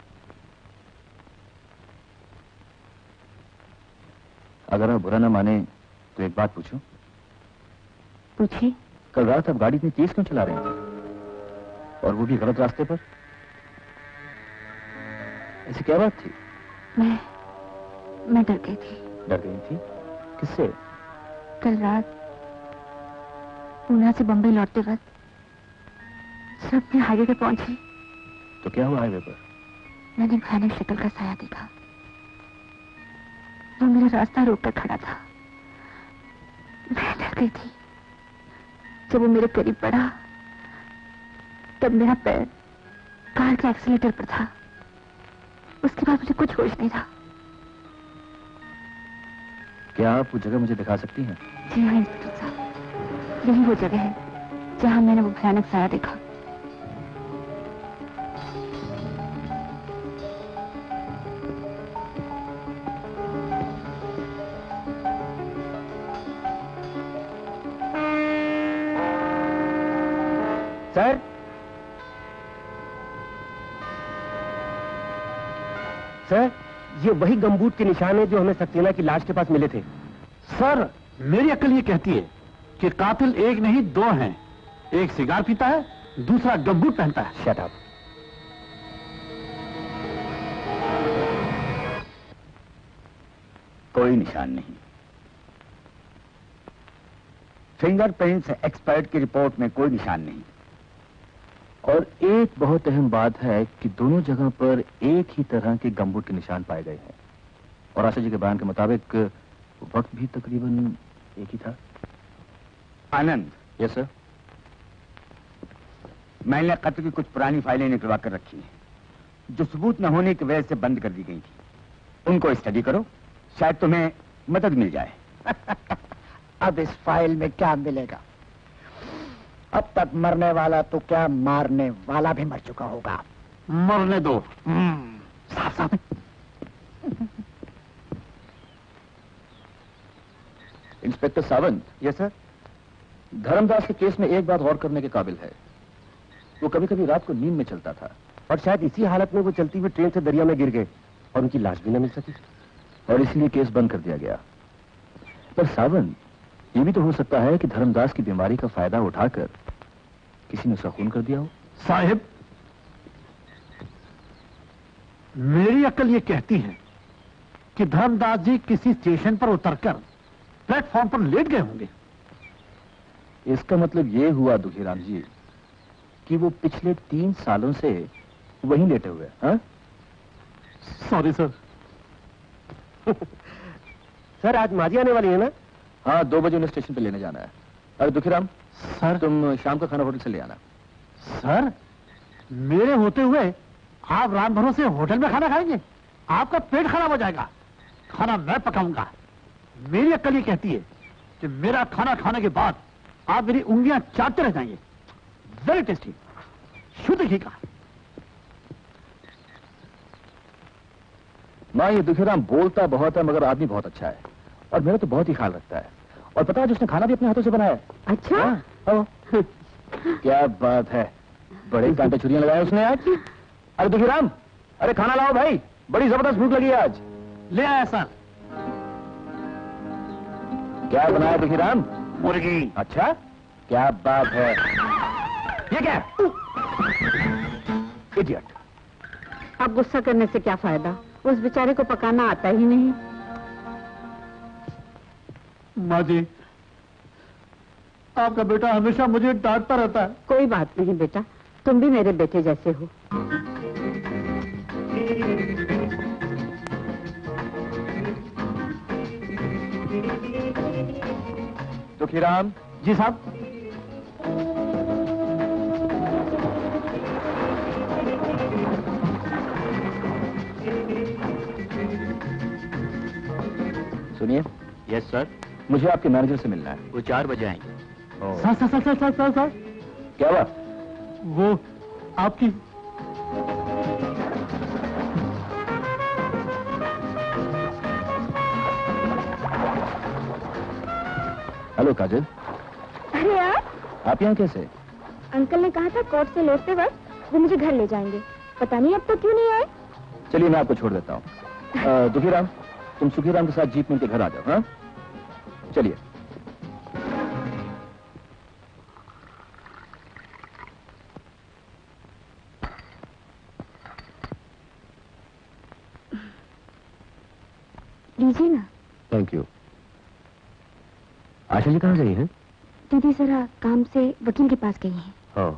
अगर आप बुरा न माने तो एक बात पूछूं? पूछिए। कल रात आप गाड़ी इतनी तेज क्यों चला रहे थे, और वो भी गलत रास्ते पर? ऐसी क्या बात थी? मैं मैं डर गई थी। डर गई थी? किससे? कल रात पूना से बम्बई लौटते वक्त सब अपने हाईवे पे पहुंची। तो क्या हुआ हाईवे पर? मैंने भयानक शक्ल का साया देखा। वो मेरा रास्ता रोक कर खड़ा था। मैं डर गई थी। जब वो मेरे करीब बढ़ा तब मेरा पैर कार के एक्सीलेटर पर था। उसके बाद मुझे कुछ होश नहीं था। क्या आप वो जगह मुझे दिखा सकती हैं? जी हाँ इंस्पेक्टर साहब, यही वो जगह है जहां मैंने वो भयानक साया देखा। सर, सर, ये वही गमबूट के निशान है जो हमें सक्सेना की लाश के पास मिले थे। सर, मेरी अक्ल ये कहती है कि कातिल एक नहीं दो हैं। एक सिगार पीता है, दूसरा गमबूट पहनता है। Shut up. कोई निशान नहीं। फिंगरप्रिंट्स एक्सपर्ट की रिपोर्ट में कोई निशान नहीं। और एक बहुत अहम बात है कि दोनों जगह पर एक ही तरह के गमबूट के निशान पाए गए हैं। और आशा जी के बयान के मुताबिक वक्त भी तकरीबन एक ही था। आनंद। Yes sir. मैंने कत्ल की कुछ पुरानी फाइलें निकलवा कर रखी हैं जो सबूत न होने की वजह से बंद कर दी गई थी। उनको स्टडी करो, शायद तुम्हें मदद मिल जाए। अब इस फाइल में क्या मिलेगा? अब तक मरने वाला तो क्या मारने वाला भी मर चुका होगा। मरने दो। साफ साफ। Inspector Sawant. Yes sir. Dharmdas के केस में एक बात गौर करने के काबिल है। वो कभी कभी रात को नींद में चलता था और शायद इसी हालत में वो चलती हुई ट्रेन से दरिया में गिर गए और उनकी लाश भी न मिल सकी और इसलिए केस बंद कर दिया गया। पर सावंत, ये भी तो हो सकता है कि धर्मदास की बीमारी का फायदा उठाकर किसी ने उसका खून कर दिया हो। साहिब, मेरी अक्ल ये कहती है कि धर्मदास जी किसी स्टेशन पर उतरकर प्लेटफॉर्म पर लेट गए होंगे। इसका मतलब ये हुआ दुखीराम जी कि वो पिछले तीन सालों से वहीं लेटे हुए। हाँ? Sorry sir. सर, आज माजी आने वाली है ना? हाँ, दो बजे उन्हें स्टेशन पे लेने जाना है। अरे दुखीराम सर, तुम शाम का खाना होटल से ले आना। सर, मेरे होते हुए आप राम भरोसे होटल में खाना खाएंगे? आपका पेट खराब हो जाएगा। खाना मैं पकाऊंगा। मेरी अक्ल ये कहती है कि मेरा खाना खाने के बाद आप मेरी उंगलियां चाटते रह जाएंगे। वेरी टेस्टी, शुद्ध घी का। माँ, ये दुखीराम बोलता बहुत है मगर आदमी बहुत अच्छा है और मेरा तो बहुत ही ख्याल रखता है। और पता है, उसने खाना भी अपने हाथों से बनाया है। अच्छा? हाँ, क्या बात है, बड़े कांटे छुरियां लगाए उसने आज। अरे दुखीराम, अरे खाना लाओ भाई, बड़ी जबरदस्त भूख लगी है आज। ले आया सर। क्या बनाया दुखीराम? मुर्गी। अच्छा, क्या बात है। ये क्या? इडियट। अब गुस्सा करने से क्या फायदा? उस बेचारे को पकाना आता ही नहीं। माँ जी, आपका बेटा हमेशा मुझे डांटता रहता है। कोई बात नहीं बेटा, तुम भी मेरे बेटे जैसे हो। दुखीराम जी साहब। सुनिए। Yes sir. मुझे आपके मैनेजर से मिलना है। वो चार बजे आएंगे। Sir sir sir sir sir sir sir क्या हुआ? वो आपकी हेलो काजल। अरे यार, आप यहाँ कैसे? अंकल ने कहा था कोर्ट से लौटते वक्त वो मुझे घर ले जाएंगे। पता नहीं अब तक क्यों नहीं आए। चलिए मैं आपको छोड़ देता हूँ। दुखीराम, तुम सुखीराम के साथ जीप में के घर आ जाओ। हाँ, चलिए। लीजिए ना। Thank you. आशा जी कहाँ गई हैं? दीदी जरा काम से वकील के पास गई हैं। हाँ।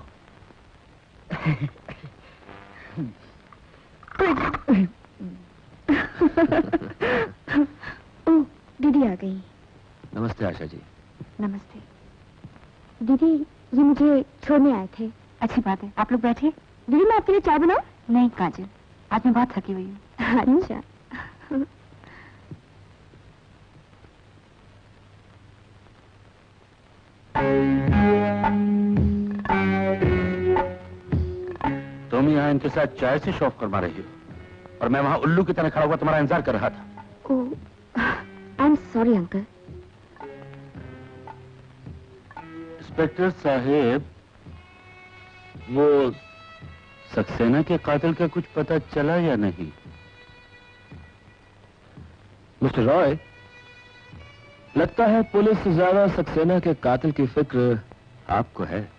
ओह, दीदी आ गई। नमस्ते आशा जी। नमस्ते। दीदी ये मुझे छोड़ने आए थे। अच्छी बात है, आप लोग बैठिए। दीदी मैं आपके लिए चाय बनाऊं? नहीं काजल, आज मैं बहुत थकी हुई हूँ। अच्छा। तुम यहाँ इनके साथ चाय से शौक फरमा रही हो और मैं वहाँ उल्लू की तरह खड़ा हुआ तुम्हारा इंतजार कर रहा था। Oh, I am sorry uncle. Inspector साहेब, वो सक्सेना के कातिल का कुछ पता चला या नहीं? मिस्टर रॉय, लगता है पुलिस से ज्यादा सक्सेना के कातिल की फिक्र आपको है।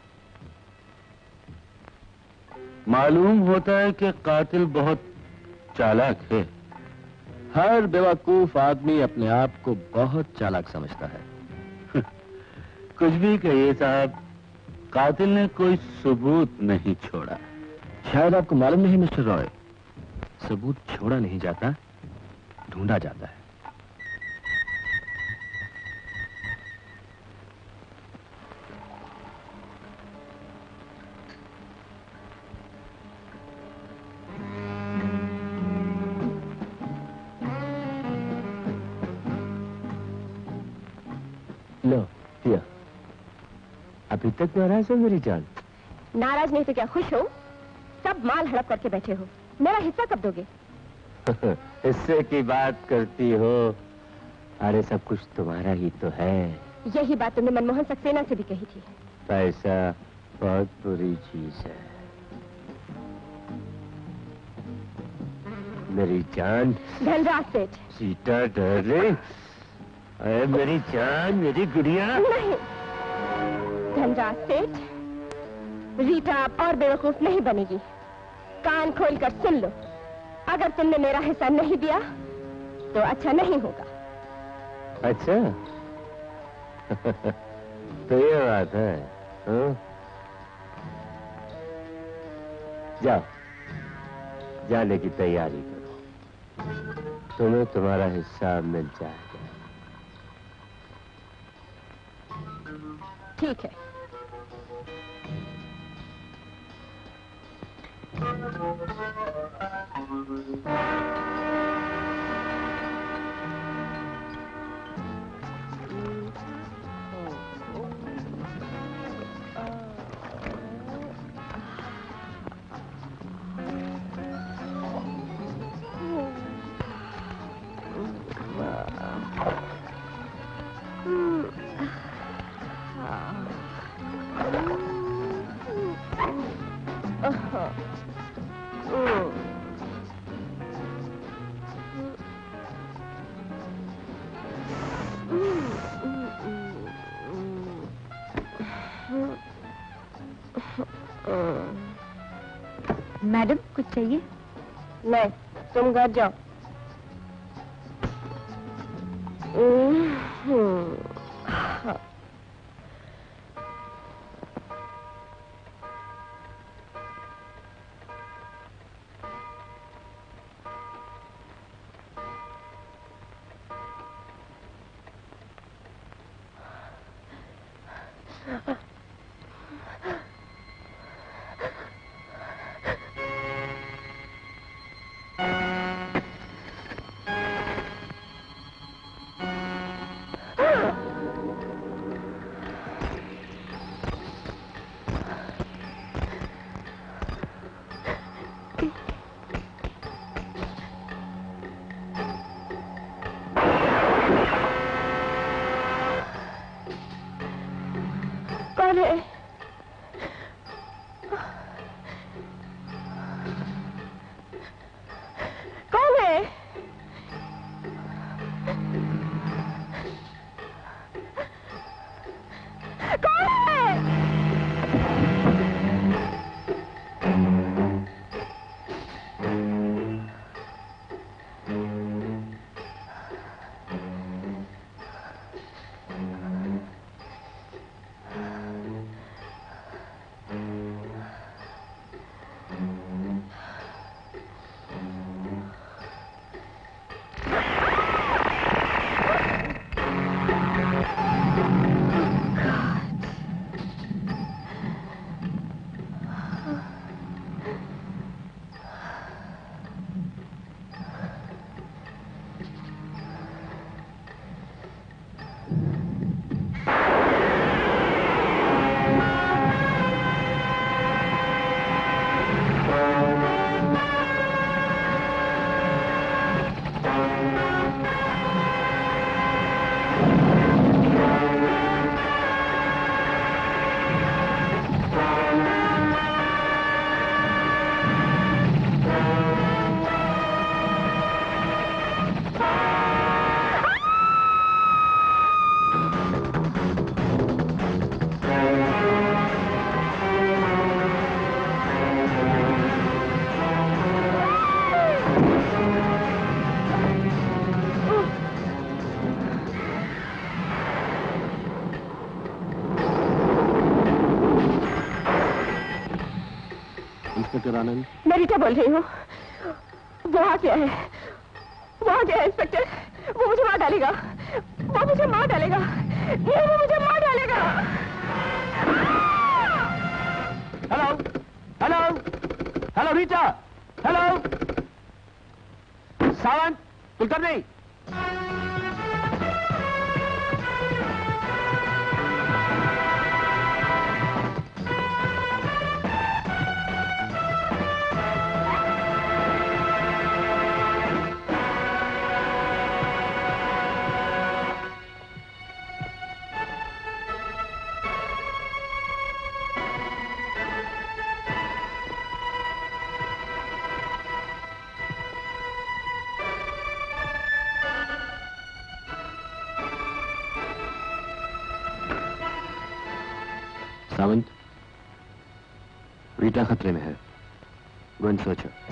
मालूम होता है कि कातिल बहुत चालाक है। हर बेवकूफ आदमी अपने आप को बहुत चालाक समझता है। कुछ भी कहिए साहब, कातिल ने कोई सबूत नहीं छोड़ा। शायद आपको मालूम नहीं मिस्टर रॉय, सबूत छोड़ा नहीं जाता, ढूंढा जाता है। लो पिया। अभी तक नाराज हो मेरी जान? नाराज नहीं तो क्या खुश हो? सब माल हड़प करके बैठे हो, मेरा हिस्सा कब दोगे? हिस्से की बात करती हो? अरे सब कुछ तुम्हारा ही तो है। यही बात तुमने मनमोहन सक्सेना से भी कही थी। पैसा बहुत बुरी चीज है मेरी जान। धनराज सेठ। सीता डार्लिंग, अरे मेरी जान, मेरी गुड़िया। नहीं, धनराज सेठ, रीटा अब और बेवकूफ नहीं बनेगी। कान खोलकर सुन लो, अगर तुमने मेरा हिस्सा नहीं दिया तो अच्छा नहीं होगा। अच्छा तो ये बात है, हाँ? जाओ, जाने की तैयारी करो, तुम्हें तुम्हारा हिस्सा मिल जाएगा। ठीक है। मैडम कुछ चाहिए? नहीं, तुम घर जाओ। कौन है? कौन है? कौन है? मैं रीटा बोल रही हूँ। वहाँ क्या है? वहाँ क्या है इंस्पेक्टर? वो मुझे मार डालेगा। वो मुझे मार डालेगा। नहीं, वो मुझे मार डालेगा। Hello, hello, hello Rita, hello, Sawant, Kulkarni. Sawant, Rita खतरे में है। Go and search her.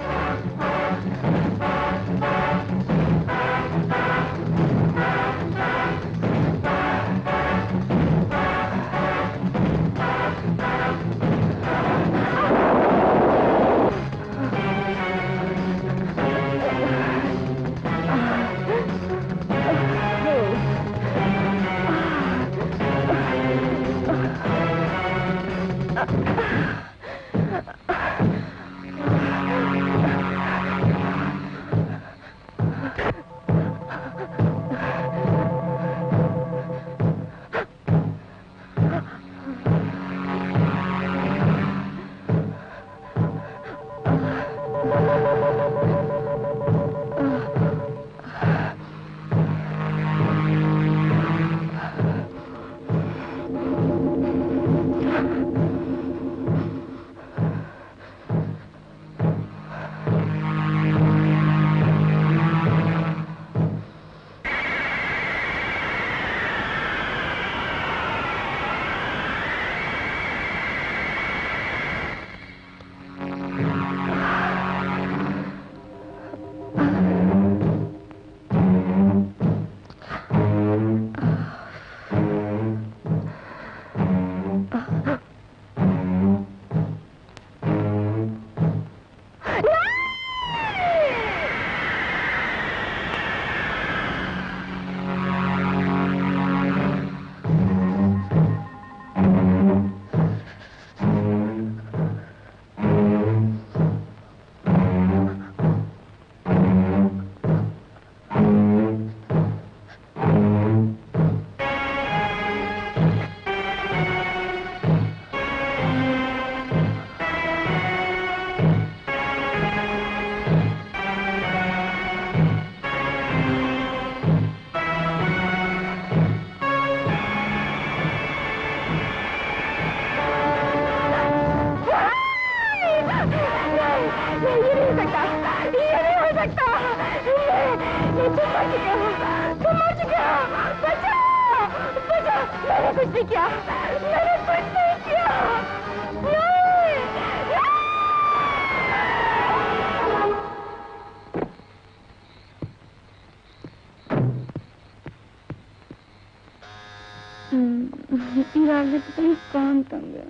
कौन तंग है?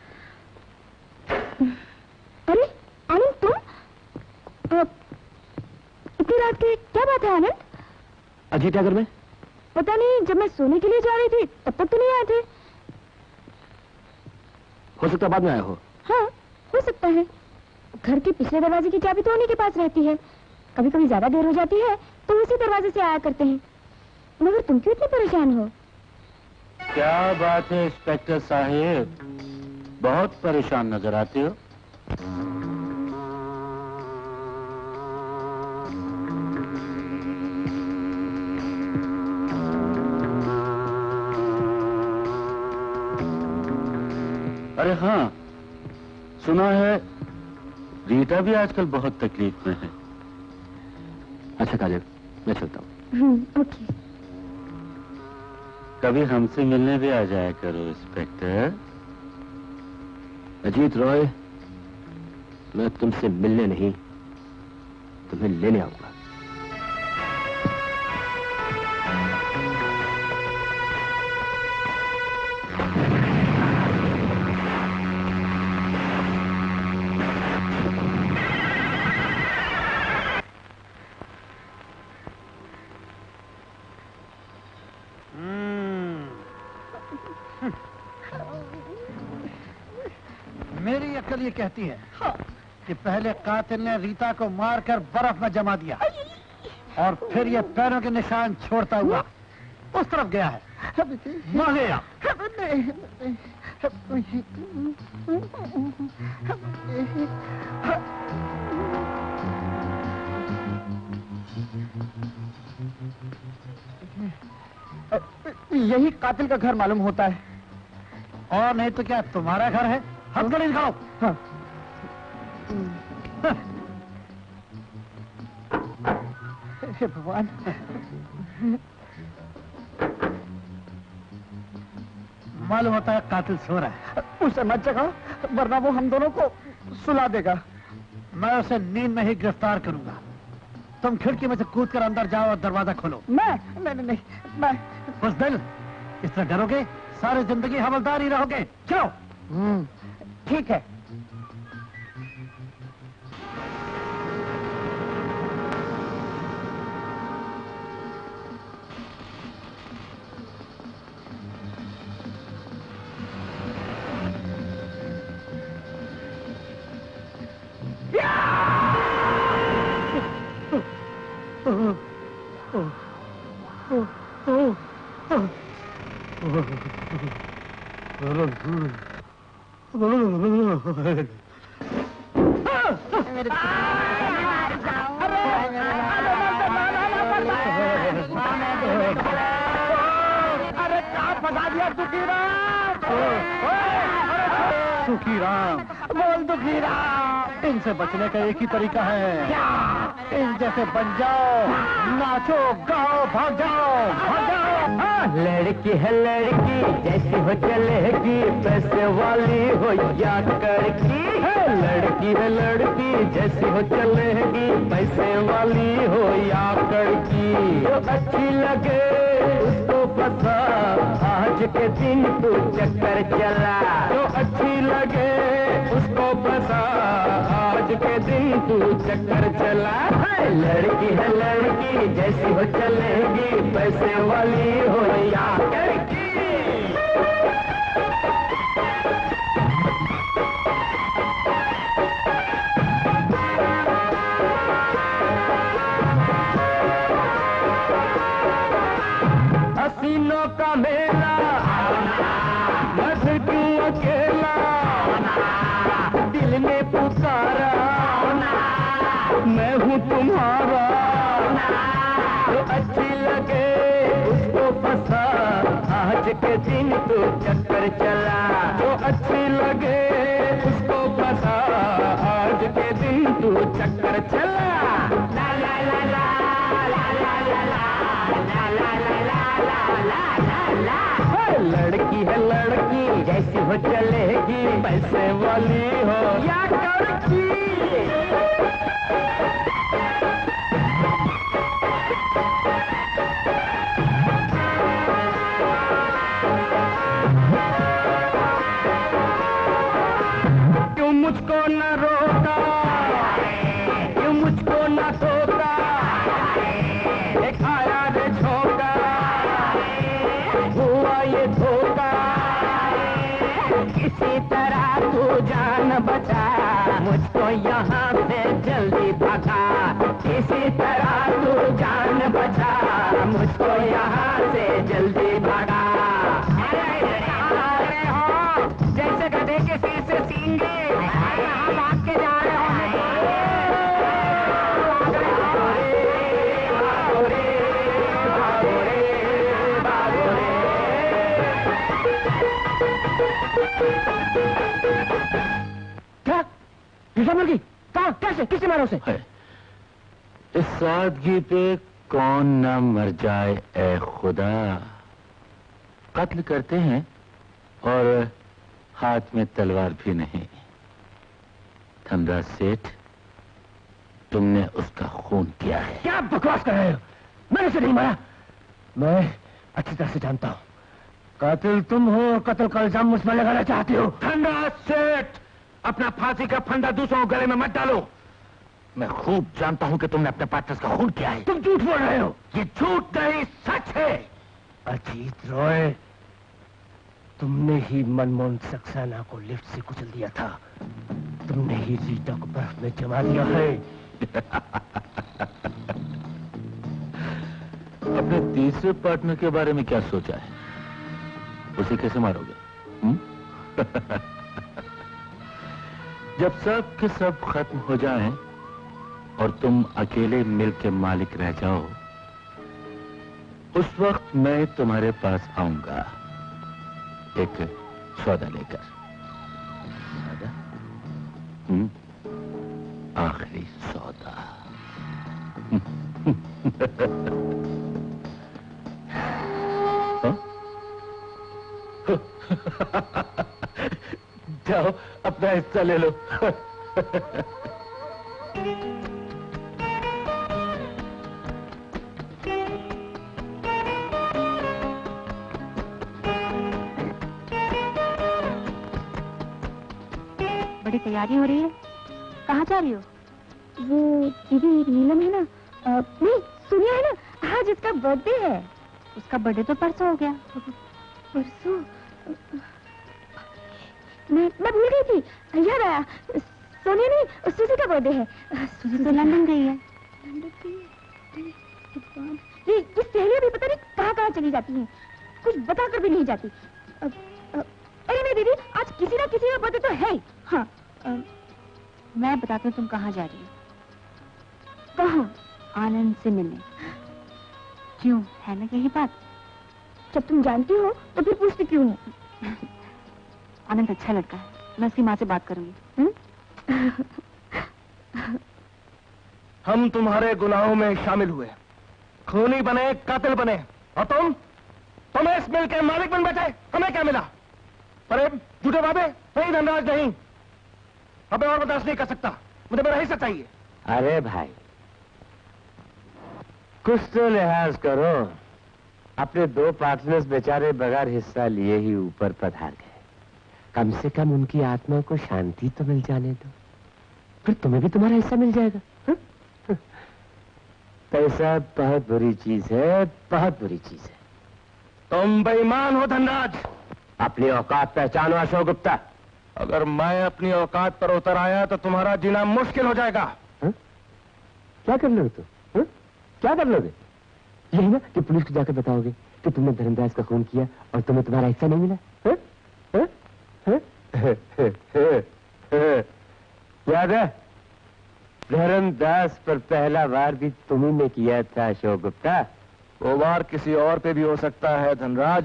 अरे आनंद, तुम इतनी रात के क्या बात है आनंद? अजीत क्या घर में? पता नहीं, जब मैं सोने के लिए जा रही थी तब तक तो नहीं आए थे। हो सकता है बाद में आया हो। हाँ, हो सकता है। घर के पिछले दरवाजे की चाबी तो उन्हीं के पास रहती है। कभी कभी ज्यादा देर हो जाती है तो उसी दरवाजे से आया करते हैं। मगर तुम क्यों इतने परेशान हो? क्या बात है इंस्पेक्टर साहब, बहुत परेशान नजर आते हो। अरे हाँ, सुना है रीटा भी आजकल बहुत तकलीफ में है। अच्छा काजल, मैं चलता हूँ। ओके। कभी हमसे मिलने भी आ जाया करो इंस्पेक्टर। अजीत रॉय, मैं तुमसे मिलने नहीं, तुम्हें लेने आऊंगा। मेरी अक्ल ये कहती है कि पहले कातिल ने रीता को मारकर बर्फ में जमा दिया और फिर ये पैरों के निशान छोड़ता हुआ उस तरफ गया है। मांगे आप। यही कातिल का घर मालूम होता है। और नहीं तो क्या तुम्हारा घर है? हथकड़ी दिखाओ। हाँ। हे भगवान, मालूम होता है कातिल सो रहा है। उसे मत जगाओ वरना वो हम दोनों को सुला देगा। मैं उसे नींद में ही गिरफ्तार करूंगा। तुम खिड़की में से कूद कर अंदर जाओ और दरवाजा खोलो। मैं नहीं नहीं, नहीं मैं बुज़दिल, इस तरह डरोगे सारी जिंदगी हवलदार ही रहोगे। चलो। ठीक है। अरे क्या फंसा दिया दुखीराम? दुखीराम बोल दुखीराम। इनसे बचने का एक ही तरीका है। क्या? इन जैसे बन जाओ, नाचो गाओ, भाग जाओ, भाग जाओ। हाँ। लड़की है लड़की जैसी हो चलेगी, पैसे वाली हो या करकी। लड़की है लड़की जैसी हो चलेगी, पैसे वाली हो या करकी। जो अच्छी लगे उसको फंसा, आज के दिन तू चक्कर चला। जो अच्छी लगे उसको फंसा, आज के दिन तू चक्कर चला। लड़की है लड़की जैसी हो चलेगी, पैसे वाली हो या करकी। हसीनों का मेला मत क्यों अकेला, दिल ने पुकारा मैं हूँ तुम्हारा। जो अच्छी लगे उसको फंसा, आज के दिन तो चक्कर चला। जो अच्छी लगे उसको फंसा, आज के दिन तो चक्कर चला। ला ला ला ला ला ला ला ला ला ला ला ला। लड़की है लड़की जैसी हो चलेगी, पैसे वाली हो या करकी। क्यों मुझको न रोका, क्यों मुझको न धोखा, दिखाया रे झोंका, हुआ ये धोखा। किसी तरह तू जान बचा, मुझको यहाँ से जल्दी भगा। किसी तरह तू जान बचा, मुझको यहाँ से जल्दी भगा। अरे हो जैसे गधे के सिर से सींगे, यहाँ भाग के जा रहे हो। भागो रे, भागो रे, भागो रे। से, किसी मारो से। इस सादगी पे कौन ना मर जाए ए खुदा। कत्ल करते हैं और हाथ में तलवार भी नहीं। धनराज सेठ, तुमने उसका खून किया है। क्या बकवास कर रहे हो? मैंने उसे नहीं मारा। मैं अच्छी तरह से जानता हूँ, कातिल तुम हो और कत्ल का इल्जाम मुझ पर लगाना चाहते हो। धनराज सेठ, अपना फांसी का फंदा दूसरों के गले में मत डालो। मैं खूब जानता हूं कि तुमने अपने पार्टनर्स का खून किया है। तुम झूठ बोल रहे हो। ये झूठ नहीं, सच है। अजीत रॉय, तुमने ही मनमोहन सक्सेना को लिफ्ट से कुचल दिया था। तुमने ही रीटा को बर्फ में जमा दिया है। अपने तीसरे पार्टनर के बारे में क्या सोचा है? उसे कैसे मारोगे? हुँ? जब सब के सब खत्म हो जाएं और तुम अकेले मिल के मालिक रह जाओ, उस वक्त मैं तुम्हारे पास आऊंगा एक सौदा लेकर। सौदा? हुँ? आखिरी सौदा। जाओ, अपना हिस्सा ले लो। बड़ी तैयारी हो रही है। कहाँ जा रही हो? वो दीदी नीलम है ना, आ, नहीं सुनिया है ना, आज इसका बर्थडे है। उसका बर्थडे तो परसों हो गया। परसों? मैं मैं भूल गई थी, याद आया। सोनिया नहीं, सूजी का बर्थडे है। सूजी तो लंदन गई है। लंदन गई है? ये ये सहेलियां भी पता नहीं कहाँ कहाँ चली जाती हैं, कुछ बताकर भी नहीं जाती। अरे नहीं दीदी, आज किसी ना किसी का बर्थडे तो है। हाँ, आ, मैं बताती हूँ तुम कहाँ जा रही हो। कहाँ? आनंद से मिलने। क्यों, है ना यही बात? जब तुम जानती हो तो फिर पूछती क्यों नहीं? आनंद अच्छा लड़का है, मैं उसकी माँ से बात करूंगी। हम तुम्हारे गुनाहों में शामिल हुए, खूनी बने, कातिल बने, और तुम तुम्हें इस मिल के मालिक बन बैठे। हमें क्या मिला? अरे झूठे वादे। नहीं धनराज, नहीं। अब मैं और बर्दाश्त नहीं कर सकता, मुझे मेरा हिस्सा चाहिए। अरे भाई, कुछ तो लिहाज करो। अपने दो पार्टनर्स बेचारे बगैर हिस्सा लिए ही ऊपर पधार गए। कम से कम उनकी आत्मा को शांति तो मिल जाने दो, फिर तुम्हें भी तुम्हारा हिस्सा मिल जाएगा। हा? हा? पैसा बहुत बुरी चीज है, बहुत बुरी चीज है। तुम बेईमान हो धनराज। अपनी औकात पहचानो अशोक गुप्ता। अगर मैं अपनी औकात पर उतर आया तो तुम्हारा जीना मुश्किल हो जाएगा। हा? क्या कर लोगे तुम? हा? क्या कर लोगे? यही ना कि पुलिस को जाकर बताओगे कि तुमने धर्मदास का खून किया और तुम्हें तुम्हारा हिस्सा नहीं मिला। हा? हा? हा? याद है, धर्मदास पर पहला वार भी तुम्ही ने किया था अशोक गुप्ता। वो वार किसी और पे भी हो सकता है धनराज।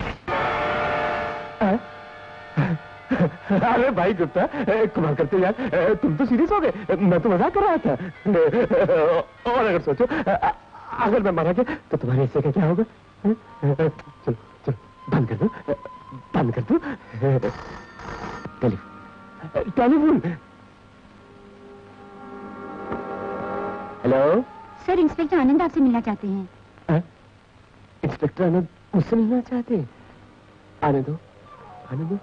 अरे भाई गुप्ता, कमाल करते यार, तुम तो सीरियस हो गए। मैं तो मजाक कर रहा था। और अगर सोचो, अगर मैं मारा गया तो तुम्हारे हिस्से का क्या होगा? चलो चलो, बंद कर दो, बंद कर दो। Telephone telephone. Hello sir, inspector Anand आपसे मिलना चाहते हैं। आ? इंस्पेक्टर आनंद मुझसे मिलना चाहते हैं? आने दो, आने दो।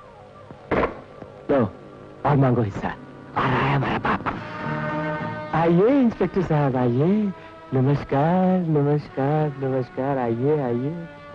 लो, और मांगो हिस्सा। आ रहा है हमारा बाप। आइए इंस्पेक्टर साहब, आइए। नमस्कार नमस्कार नमस्कार, आइए आइए।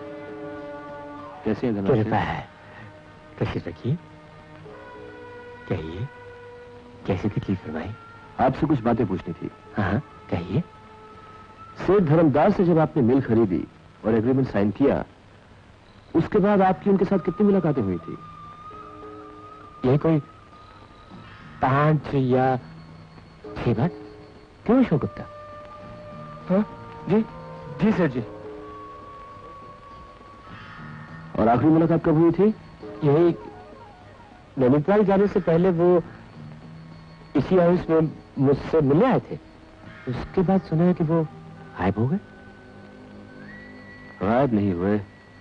कैसे हैं? कृपा है, तशरीफ रखिए। कहिए, कैसी तकलीफ फरमाई? आपसे कुछ बातें पूछनी थी। हाँ कहिए। सेठ धर्मदास से जब आपने मिल खरीदी और एग्रीमेंट साइन किया, उसके बाद आपकी उनके साथ कितनी मुलाकातें हुई थी? ये कोई पांच या छह बार। क्यों अशोक गुप्ता? हाँ? जी जी सर जी। और आखिरी मुलाकात कब हुई थी? यही नैनीताल जाने से पहले वो इसी हाउस में मुझसे मिलने आए थे। उसके बाद सुना है कि वो गायब हो गए। गायब नहीं हुए,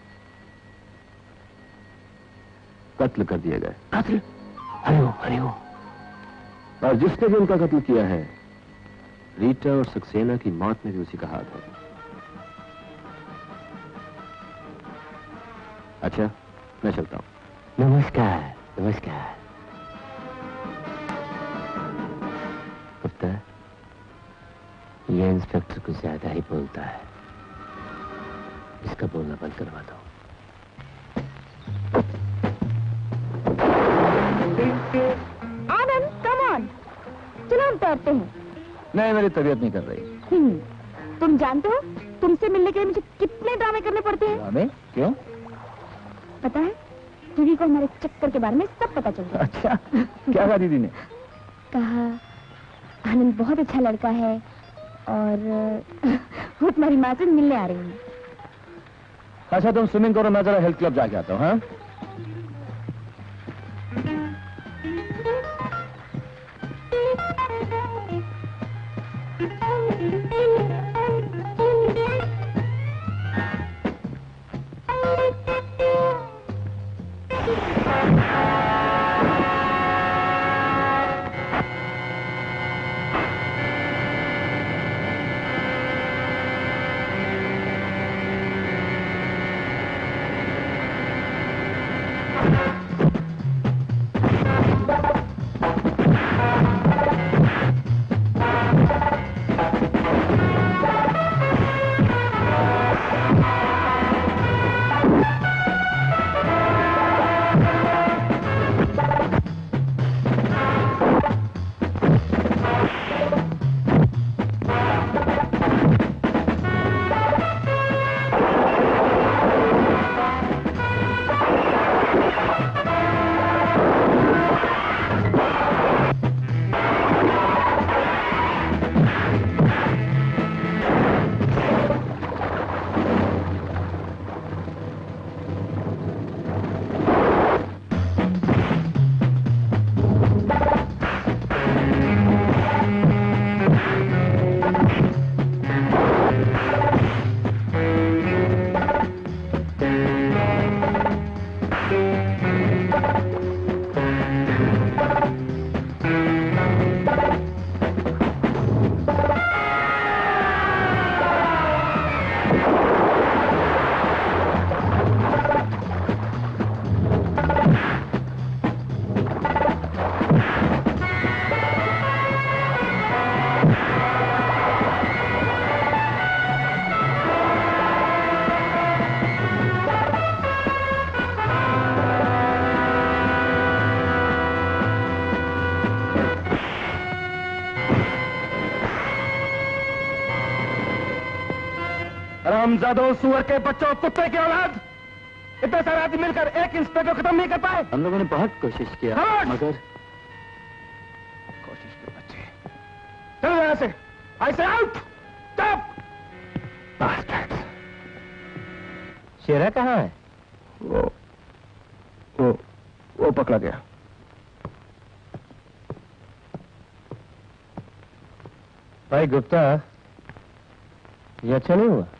कत्ल कर दिए गए। कत्ल? अरे हो, अरे हो। और जिसने भी उनका कत्ल किया है, रीटा और सक्सेना की मौत में भी उसी का हाथ है। अच्छा, मैं चलता हूं। नमस्कार, नमस्कार। गुप्ता, ये इंस्पेक्टर कुछ ज्यादा ही बोलता है, इसका बोलना बंद करवा दो। आनंद, कम ऑन, चलो हम तैरते हैं। नहीं, मेरी तबीयत नहीं कर रही। हम्म, तुम जानते हो तुमसे मिलने के लिए मुझे कितने ड्रामे करने पड़ते हैं? ड्रामे? क्यों? पता है, दीदी को हमारे चक्कर के बारे में सब पता चल गया। अच्छा, क्या कहा दीदी ने? कहा आनंद बहुत अच्छा लड़का है और वो तुम्हारी माँ से मिलने आ रही है। अच्छा, तुम स्विमिंग करो, मैं जरा हेल्थ क्लब जाके आता हूँ। हाँ, हरामजादों, सुअर के बच्चों, कुत्ते की औलाद, इतने सारे आदमी मिलकर एक इंस्पेक्टर खत्म नहीं कर पाए। हम लोगों ने बहुत कोशिश किया, मगर कोशिश के बच्चे। चलो यहाँ से, ऐसे आउट, स्टॉप। शेरा कहाँ है? वो वो वो पकड़ा गया। भाई गुप्ता, ये अच्छा नहीं हुआ।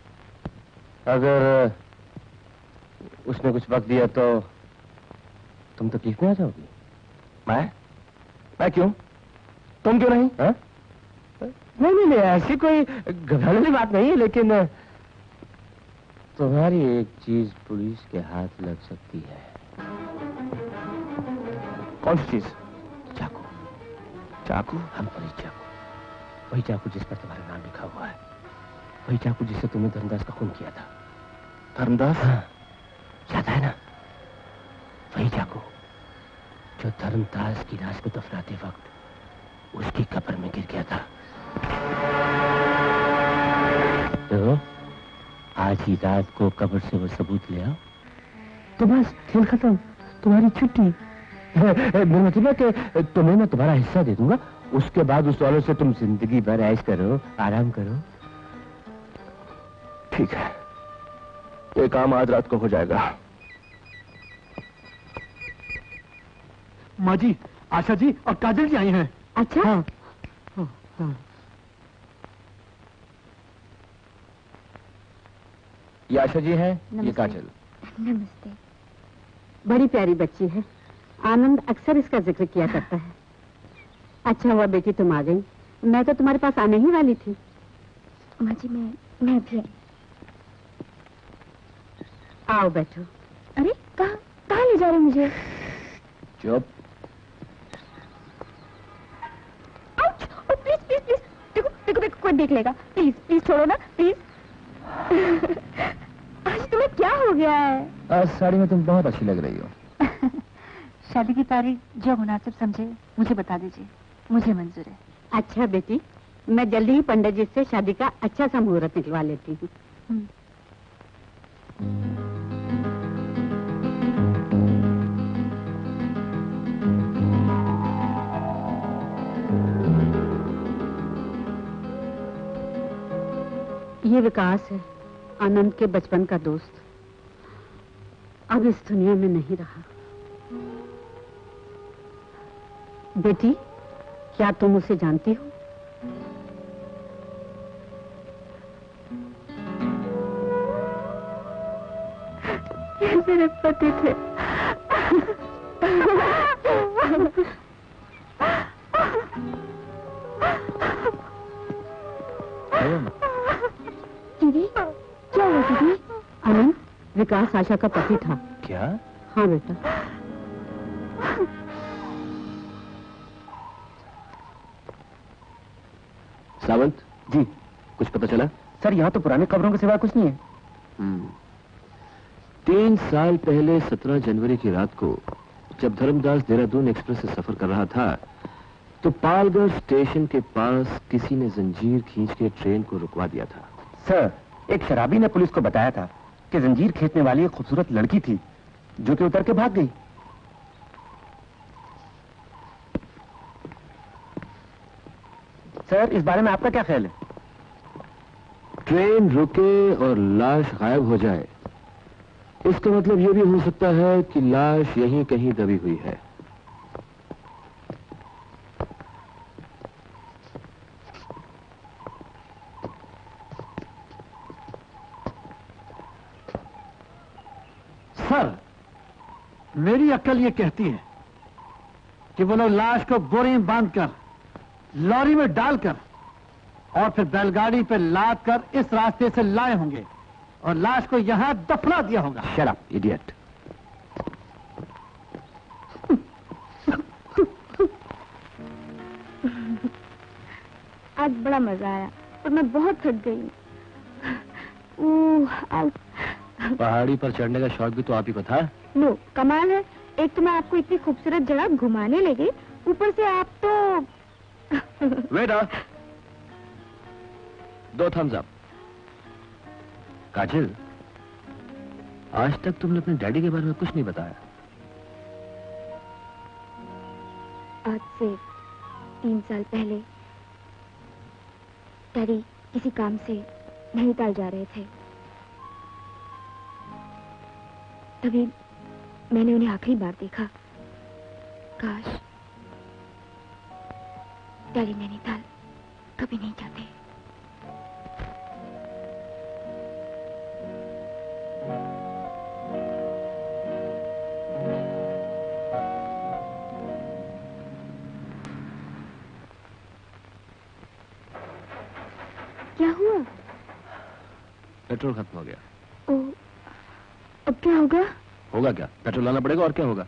अगर उसने कुछ वक्त दिया तो तुम तकलीफ में आ जाओगी। मैं मैं क्यों? तुम क्यों नहीं? हाँ? नहीं नहीं नहीं, ऐसी कोई घबराने वाली बात नहीं है, लेकिन तुम्हारी एक चीज पुलिस के हाथ लग सकती है। कौन सी चीज? चाकू। चाकू? हम पुलिस चाकू, वही चाकू जिस पर तुम्हारा नाम लिखा हुआ है, वही चाकू जिससे तुमने धर्मदास का खून किया था। धर्मदास? हाँ, याद है ना? वही चाकू जो धर्मदास की लाश को दफनाते वक्त उसकी कब्र में गिर गया था। तो आज ही रात को कब्र से वो सबूत ले आओ, तो बस खेल खत्म, तुम्हारी छुट्टी। मेरा मतलब है कि तुम्हें मैं तुम्हारा हिस्सा दे दूंगा, उसके बाद उस वालों से तुम जिंदगी भर ऐश करो, आराम करो। ठीक है, ये काम आज रात को हो जाएगा। माँ जी, आशा जी और काजल जी आई हैं। अच्छा हाँ, हाँ, हाँ। ये आशा जी है, ये काजल। नमस्ते। बड़ी प्यारी बच्ची है। आनंद अक्सर इसका जिक्र किया करता है। अच्छा हुआ बेटी तुम आ गई, मैं तो तुम्हारे पास आने ही वाली थी। माँ जी मैं मैं भी। आओ बैठो। अरे कहाँ कहाँ ले जा रहे मुझे? चुप। प्लीज प्लीज प्लीज देखो देखो देखो कोई देख लेगा। प्लीज प्लीज छोड़ो ना प्लीज। आज तुम्हें क्या हो गया है? आज साड़ी में तुम बहुत अच्छी लग रही हो। शादी की तारीख जो मुनासिब समझे मुझे बता दीजिए, मुझे मंजूर है। अच्छा बेटी, मैं जल्दी ही पंडित जी से शादी का अच्छा सा मुहूर्त निकलवा लेती हूँ। ये विकास है, आनंद के बचपन का दोस्त। अब इस दुनिया में नहीं रहा। बेटी, क्या तुम उसे जानती हो? ये मेरे पति थे। दीदी, क्या हुआ दीदी? आनंद, विकास आशा का पति था। क्या? हाँ बेटा। सावंत जी। कुछ पता चला? सर, यहाँ तो पुरानी खबरों के सिवा कुछ नहीं है। हम्म। तीन साल पहले सत्रह जनवरी की रात को जब धर्मदास देहरादून एक्सप्रेस से सफर कर रहा था तो पालगढ़ स्टेशन के पास किसी ने जंजीर खींच के ट्रेन को रुकवा दिया था। सर, एक शराबी ने पुलिस को बताया था कि जंजीर खींचने वाली एक खूबसूरत लड़की थी जो कि उतर के भाग गई। सर, इस बारे में आपका क्या ख्याल है? ट्रेन रुके और लाश गायब हो जाए, इसका मतलब यह भी हो सकता है कि लाश यहीं कहीं दबी हुई है। सर, मेरी अक्ल ये कहती है कि वो लोग लाश को बोरी में बांधकर लॉरी में डालकर और फिर बैलगाड़ी पे लाद कर इस रास्ते से लाए होंगे और लाश को यहां दफना दिया होगा। Shut up, idiot. आज बड़ा मजा आया पर मैं बहुत थक गई हूँ। आज पहाड़ी पर चढ़ने का शौक भी तो आप ही को था। नो, कमाल है। एक तो मैं आपको इतनी खूबसूरत जगह घुमाने लगी, ऊपर से आप तो वेटर, दो थम्स अप। काजल, आज तक तुमने अपने डैडी के बारे में कुछ नहीं बताया। आज से तीन साल पहले डैडी किसी काम से नैनीताल जा रहे थे। तभी मैंने उन्हें आखिरी बार देखा। काश डैडी नैनीताल कभी नहीं जाते। क्या हुआ? पेट्रोल खत्म हो गया। ओ, अब क्या होगा? होगा क्या? पेट्रोल लाना पड़ेगा और क्या होगा।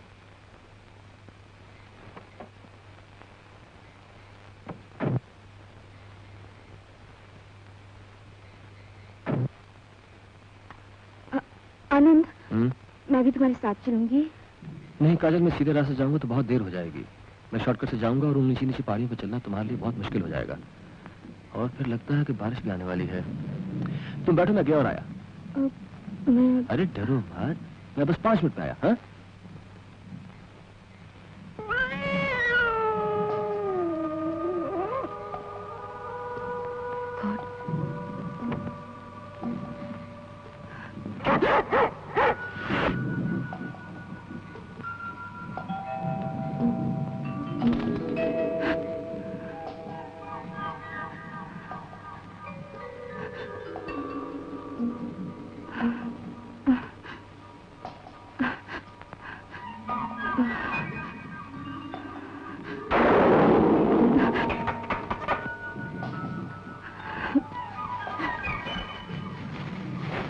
आनंद, हम्म? मैं भी तुम्हारे साथ चलूंगी। नहीं काजल, मैं सीधे रास्ते जाऊंगा तो बहुत देर हो जाएगी। मैं शॉर्टकट से जाऊंगा और उन नीचे नीचे पहाड़ियों पर चलना तुम्हारे लिए बहुत मुश्किल हो जाएगा। और फिर लगता है कि बारिश भी आने वाली है। तुम बैठो, मैं गया और आया। मैं... अरे डरो मत, मैं बस पांच मिनट में आया। हाँ?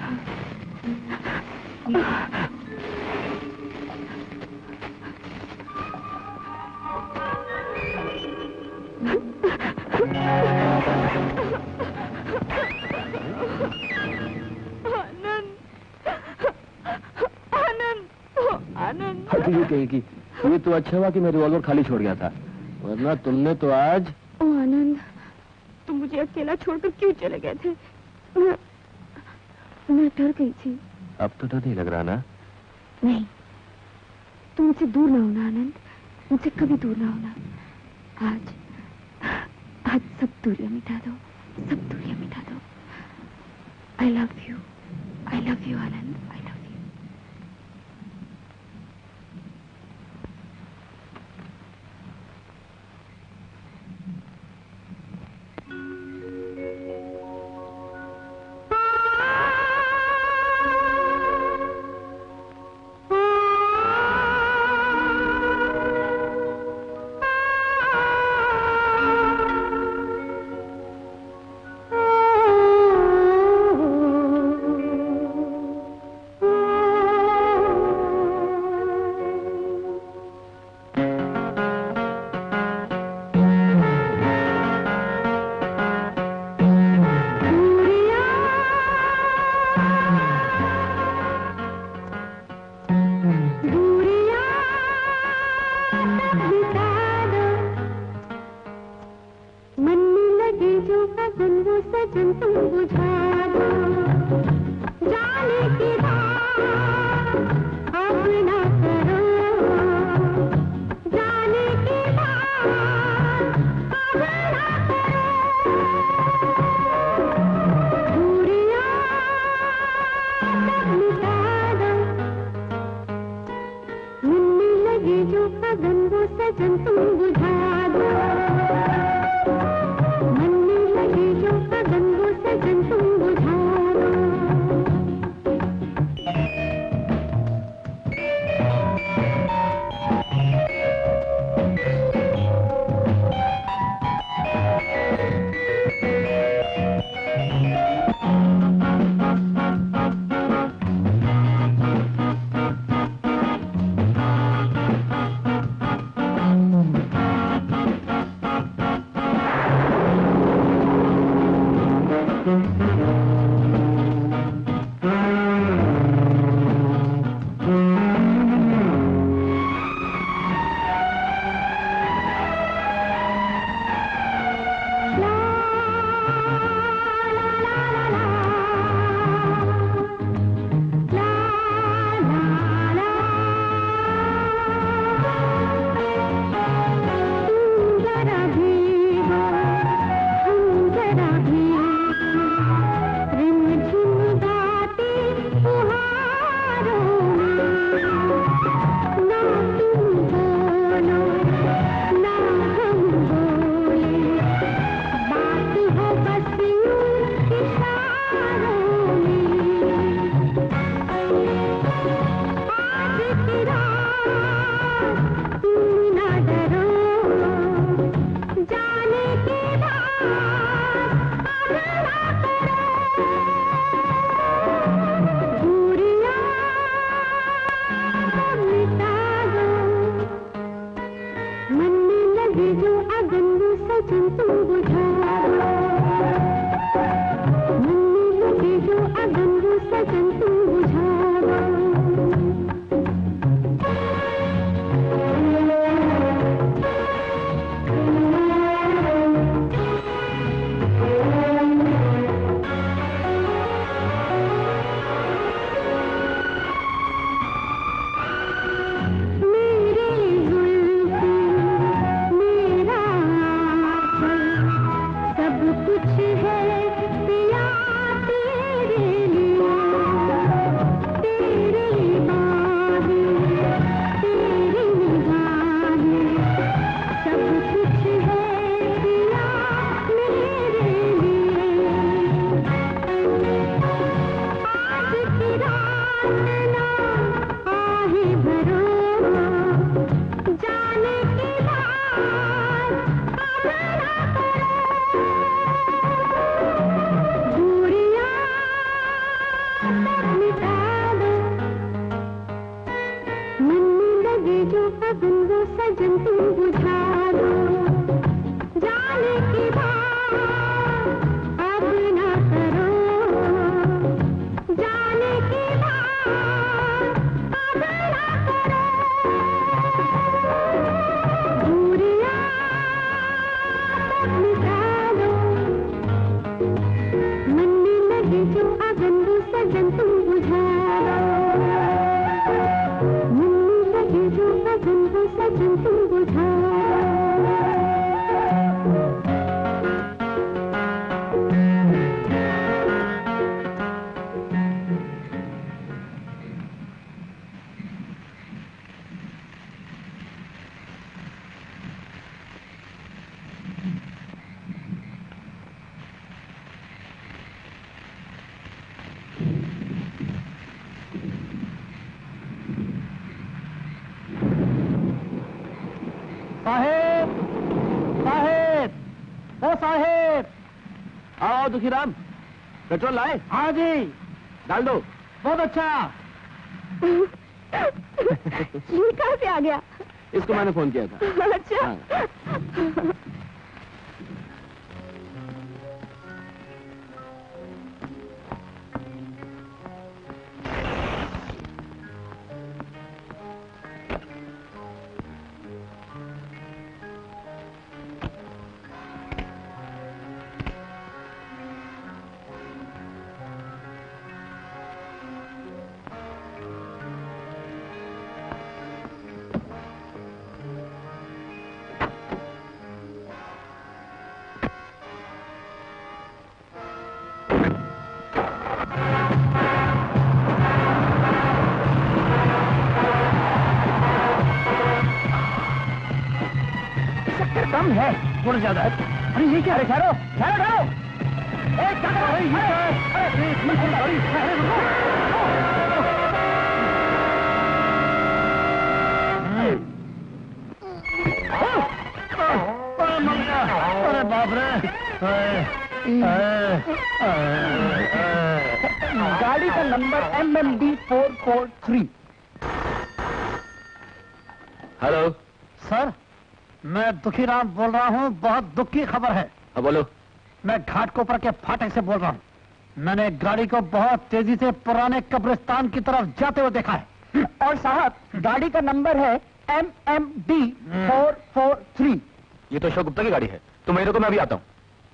आनंद ये कहेगी ये तो अच्छा हुआ कि मैं रिवॉल्वर खाली छोड़ गया था, वरना तुमने तो आज। ओ आनंद, तुम मुझे अकेला छोड़कर क्यों चले गए थे? मैं, मैं डर गई थी। अब तो डर नहीं लग रहा ना? नहीं, तुम मुझसे दूर ना होना आनंद, मुझसे कभी दूर ना होना। आज आज सब दूरियां मिटा दो, सब दूरियां मिटा दो। I love you, I love you Anand, I love you. सब मिटा दो, मन में लगे जो अगन वो सजन तुम बुझा दो, जाने की बात अब ना करो, जाने की बात अब ना करो, दूरियां सब मिटा दो, मन में लगे जो अगन वो सजन तुम बुझा दो, मन में लगे जो अगन वो सजन तुम बुझा दो। साहेब, साहेब, ओ साहेब। आओ दुखीराम, पेट्रोल लाए? हाँ जी, डाल दो। बहुत अच्छा। ये कहाँ से आ गया? इसको मैंने फोन किया था। अच्छा। हाँ। कम है, थोड़ा ज्यादा है। अरे ये क्या है? ठहरो, ठहरो, ठहरो। एक क्या कर रहे हैं? अरे, अरे, गाड़ी, अरे, रुको। अरे बाप रे। गाड़ी का number M M D four four three. Hello sir, मैं दुखीराम बोल रहा हूँ। बहुत दुख की खबर है। हाँ बोलो। मैं घाटकोपर के फाटक से बोल रहा हूँ। मैंने गाड़ी को बहुत तेजी से पुराने कब्रिस्तान की तरफ जाते हुए देखा है। और साहब, गाड़ी का नंबर है M M D four four three. ये तो अशोक गुप्ता की गाड़ी है। तुम मेरे को, मैं अभी आता हूँ।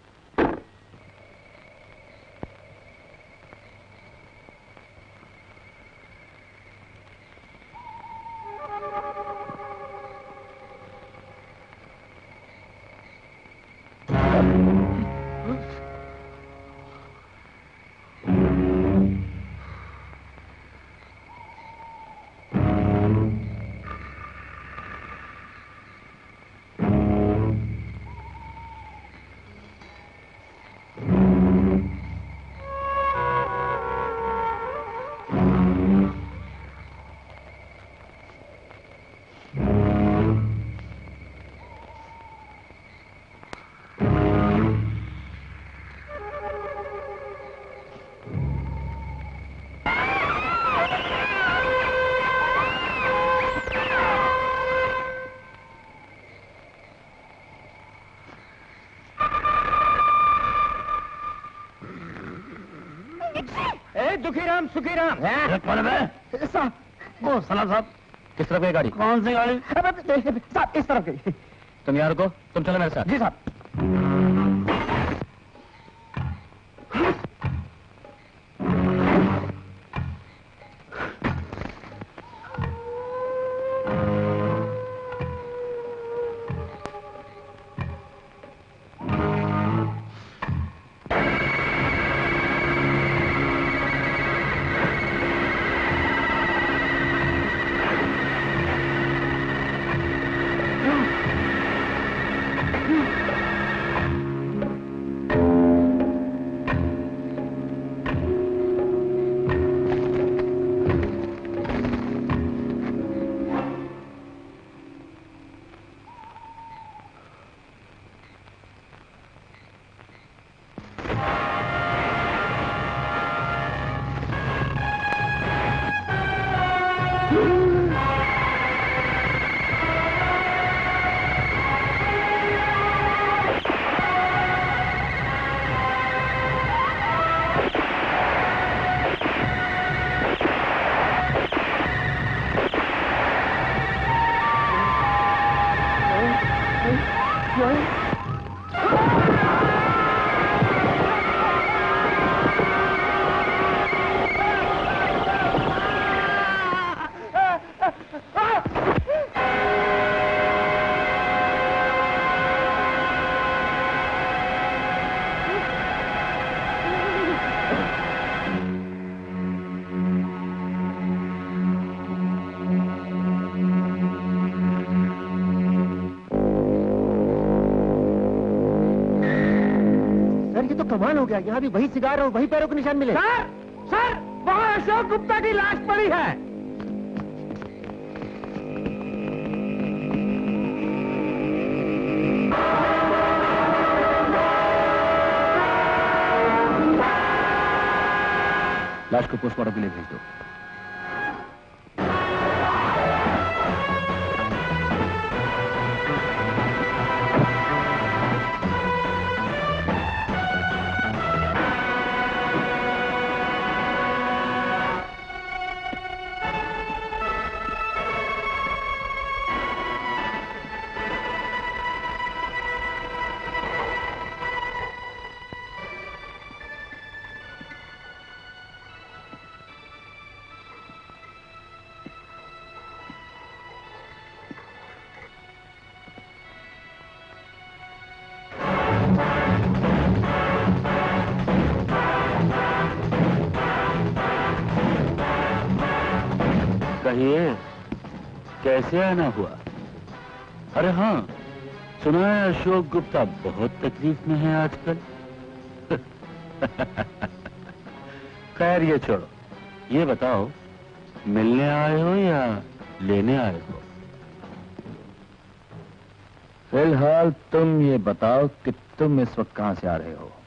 दुखीराम सुखीराम कौन है? साहब, वो सलाम साहब। किस तरफ गई गाड़ी? कौन सी गाड़ी? साहब, इस तरफ गई। तुम यहाँ रुको, तुम चलो मेरे साथ। जी साहब। कमाल हो गया, यहाँ भी वही सिगार और वही पैरों के निशान मिले। सर, सर, वहाँ अशोक गुप्ता की लाश पड़ी है। लाश को पोस्टमार्टम के लिए भेज दो। कहिए, कैसे आना हुआ? अरे हाँ, सुना है अशोक गुप्ता बहुत तकलीफ में है आजकल। खैर ये छोड़ो, ये बताओ मिलने आए हो या लेने आए हो? फिलहाल तुम ये बताओ कि तुम इस वक्त कहां से आ रहे हो?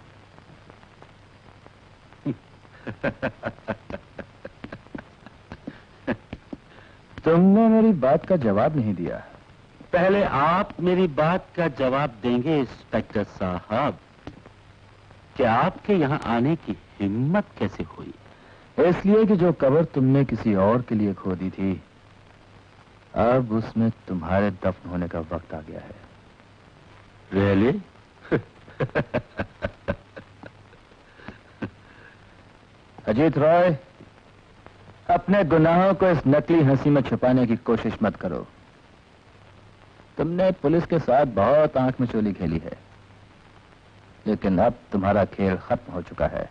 तुमने मेरी बात का जवाब नहीं दिया। पहले आप मेरी बात का जवाब देंगे इंस्पेक्टर साहब कि आपके यहाँ आने की हिम्मत कैसे हुई? इसलिए कि जो कब्र तुमने किसी और के लिए खोदी थी, अब उसमें तुम्हारे दफन होने का वक्त आ गया है। रियली? अजीत रॉय, अपने गुनाहों को इस नकली हंसी में छुपाने की कोशिश मत करो। तुमने पुलिस के साथ बहुत आंख में चोली खेली है, लेकिन अब तुम्हारा खेल खत्म हो चुका है।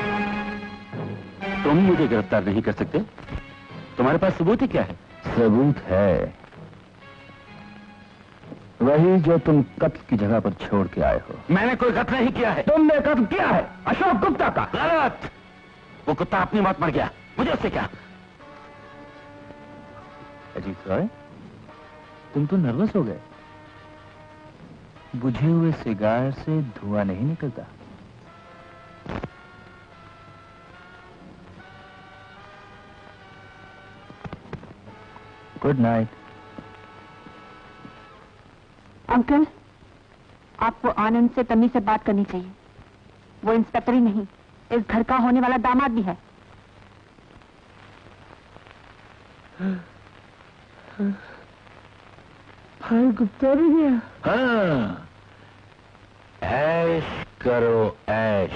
तुम मुझे गिरफ्तार नहीं कर सकते? तुम्हारे पास सबूत ही क्या है? सबूत है वही जो तुम कत्ल की जगह पर छोड़ के आए हो। मैंने कोई कत्ल नहीं किया है। तुमने कत्ल किया है अशोक गुप्ता का। गलत। वो कुत्ता अपनी मौत मर गया, मुझे उससे क्या? अजीत रॉय, तुम तो नर्वस हो गए। बुझे हुए सिगार से धुआं नहीं निकलता। Good night. अंकल, आपको आनंद से तमीज से बात करनी चाहिए। वो इंस्पेक्टर ही नहीं, इस घर का होने वाला दामाद भी है। भाई गुप्ता भी गया। हाँ, ऐश करो ऐश।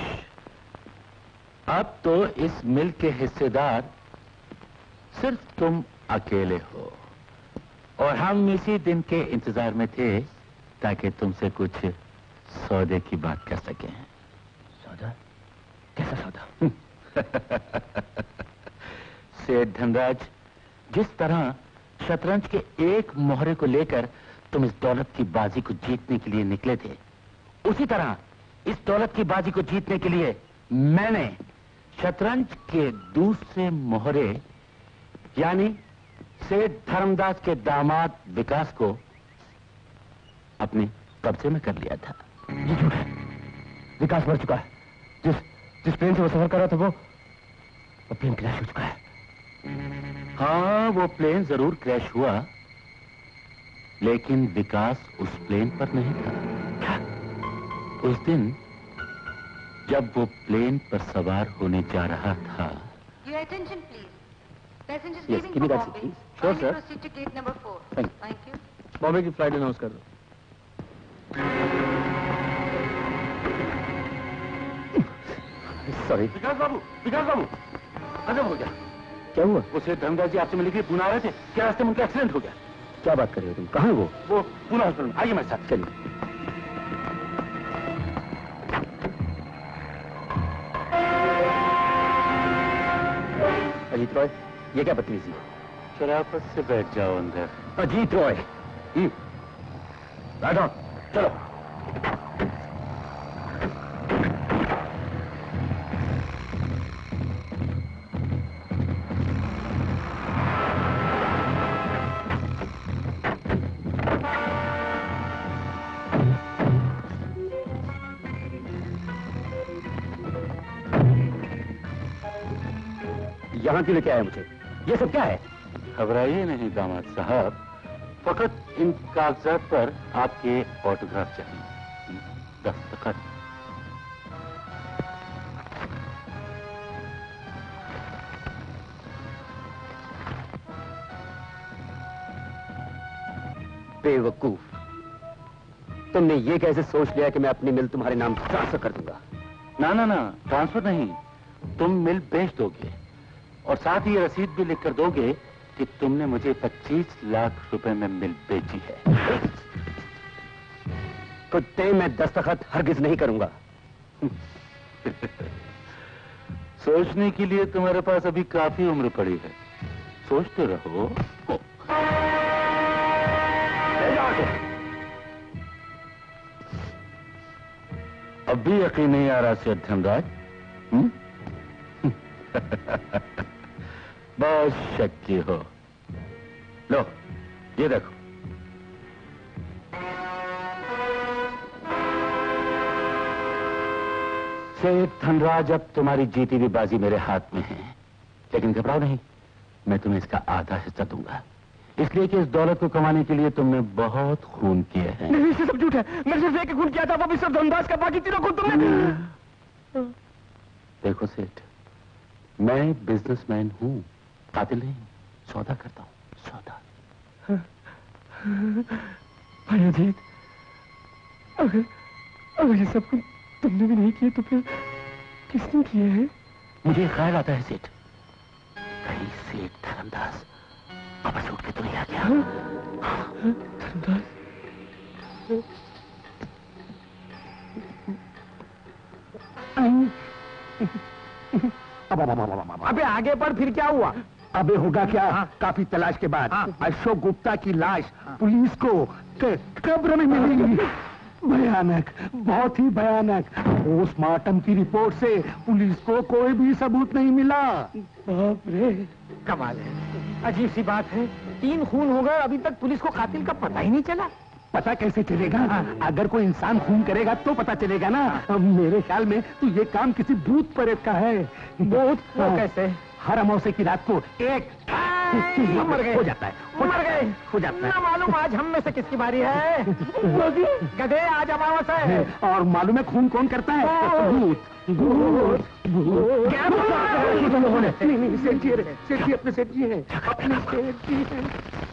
अब तो इस मिल के हिस्सेदार सिर्फ तुम अकेले हो, और हम इसी दिन के इंतजार में थे ताकि तुमसे कुछ सौदे की बात कर सकें। सौदा? कैसा सौदा? सेठ धनराज, जिस तरह शतरंज के एक मोहरे को लेकर तुम इस दौलत की बाजी को जीतने के लिए निकले थे, उसी तरह इस दौलत की बाजी को जीतने के लिए मैंने शतरंज के दूसरे मोहरे यानी सेठ धर्मदास के दामाद विकास को अपने कब्जे में कर लिया था। ये झूठ है। विकास मर चुका है। जिस जिस प्लेन से वो सफर कर रहा था वो वो प्लेन क्रैश हो चुका है। हाँ, वो प्लेन जरूर क्रैश हुआ, लेकिन विकास उस प्लेन पर नहीं था। उस दिन जब वो प्लेन पर सवार होने जा रहा था। Your attention, please. Passengers Yes, leaving give me for that Bombay. seat, please. Sure, Kindly sir. proceed to gate number four. Thank you. Thank you. Bombay की फ्लाइट अनाउंस कर दो। सॉरी। विकास बाबू, विकास बाबू, अजब हो गया। क्या हुआ? वो सेठ धर्मदास जी आपसे मिलने के लिए पुणे आ रहे थे, क्या रास्ते में उनका एक्सीडेंट हो गया? क्या बात कर रहे हो तुम? कहाँ है वो? वो पुणे हॉस्पिटल में। आइए मेरे साथ। चलिए। अजीत रॉय, ये क्या बदतमीजी है? शराफत से बैठ जाओ अंदर। अजीत रॉय, बैठो, चलो। यहाँ क्यों लेके आया मुझे? ये सब क्या है? घबराइए नहीं दामाद साहब, फकत इन कागजात पर आपके ऑटोग्राफ चाहिए, दस्तखत। बेवकूफ, तुमने ये कैसे सोच लिया कि मैं अपनी मिल तुम्हारे नाम ट्रांसफर कर दूंगा? ना ना ना, ट्रांसफर नहीं, तुम मिल बेच दोगे और साथ ही ये रसीद भी लिख कर दोगे कि तुमने मुझे पच्चीस लाख रुपए में मिल बेची है। कुत्ते, मैं दस्तखत हरगिज नहीं करूंगा। सोचने के लिए तुम्हारे पास अभी काफी उम्र पड़ी है, सोचते रहो। अब भी यकीन नहीं आ रहा सेठ धर्मराज? बहुत शक्की हो। लो, ये देखो। सेठ धनराज, अब तुम्हारी जीती हुई बाजी मेरे हाथ में है, लेकिन घबराओ नहीं, मैं तुम्हें इसका आधा हिस्सा दूंगा, इसलिए कि इस दौलत को कमाने के लिए तुमने बहुत खून किए हैं। नहीं, ये सब झूठ है। मैंने सिर्फ एक खून किया था, वो भी सिर्फ धनदास का, बाकी तीनों खून तुमने। देखो सेठ, मैं बिजनेसमैन हूँ, कातिल नहीं, सौदा करता हूँ, सौदा। भाई अजीत, अगर अगर ये सब तुमने भी नहीं किए तो फिर किसने किए हैं? मुझे ख्याल आता है सेठ, कहीं सेठ धर्मदास वापस उठ के तो नहीं आ गया? धर्मदास? अबे आगे बढ़, फिर क्या हुआ? अबे होगा क्या? हाँ। काफी तलाश के बाद हाँ। अशोक गुप्ता की लाश हाँ। पुलिस को कब्र में मिली। भयानक, बहुत ही भयानक। पोस्टमार्टम की रिपोर्ट से पुलिस को कोई भी सबूत नहीं मिला। बाप रे, कमाल है, अजीब सी बात है, तीन खून हो गए, अभी तक पुलिस को कातिल का पता ही नहीं चला। पता कैसे चलेगा? अगर कोई इंसान खून करेगा तो पता चलेगा ना। मेरे ख्याल में तो ये काम किसी भूत प्रेत का है। भूत? वो कैसे? हर अमावस्या की रात को एक मर गए हो जाता है, मर गए हो जाता है। ना मालूम आज हम में से किसकी बारी है। गधे, आज अमावस्या है। और मालूम है खून कौन करता है? भूत। भूत भूत क्या नहीं नहीं, सेठ जी है, सेठ जी अपने सेठ जी है, अपने सेठ जी है।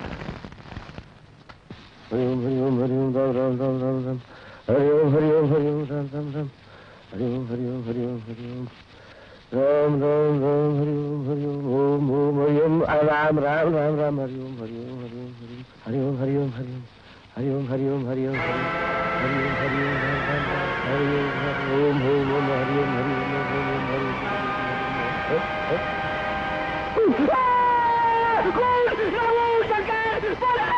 हरिओम हरिओम हरिओम राम राम राम राम राम, हरिओम हरिओम हरिओम राम राम राम, हरिओम हरिओम हरिओम हरिओम राम राम राम, हरिओम हरिओम ओम ओम हरिओम राम राम राम राम, हरिओम हरिओम हरिओम हरिओम हरिओम हरिओम हरिओम हरिओम हरिओम हरिओम राम राम हरिओम ओम ओम ओम हरिओम हरिओम ओम हरिओम हरिओम।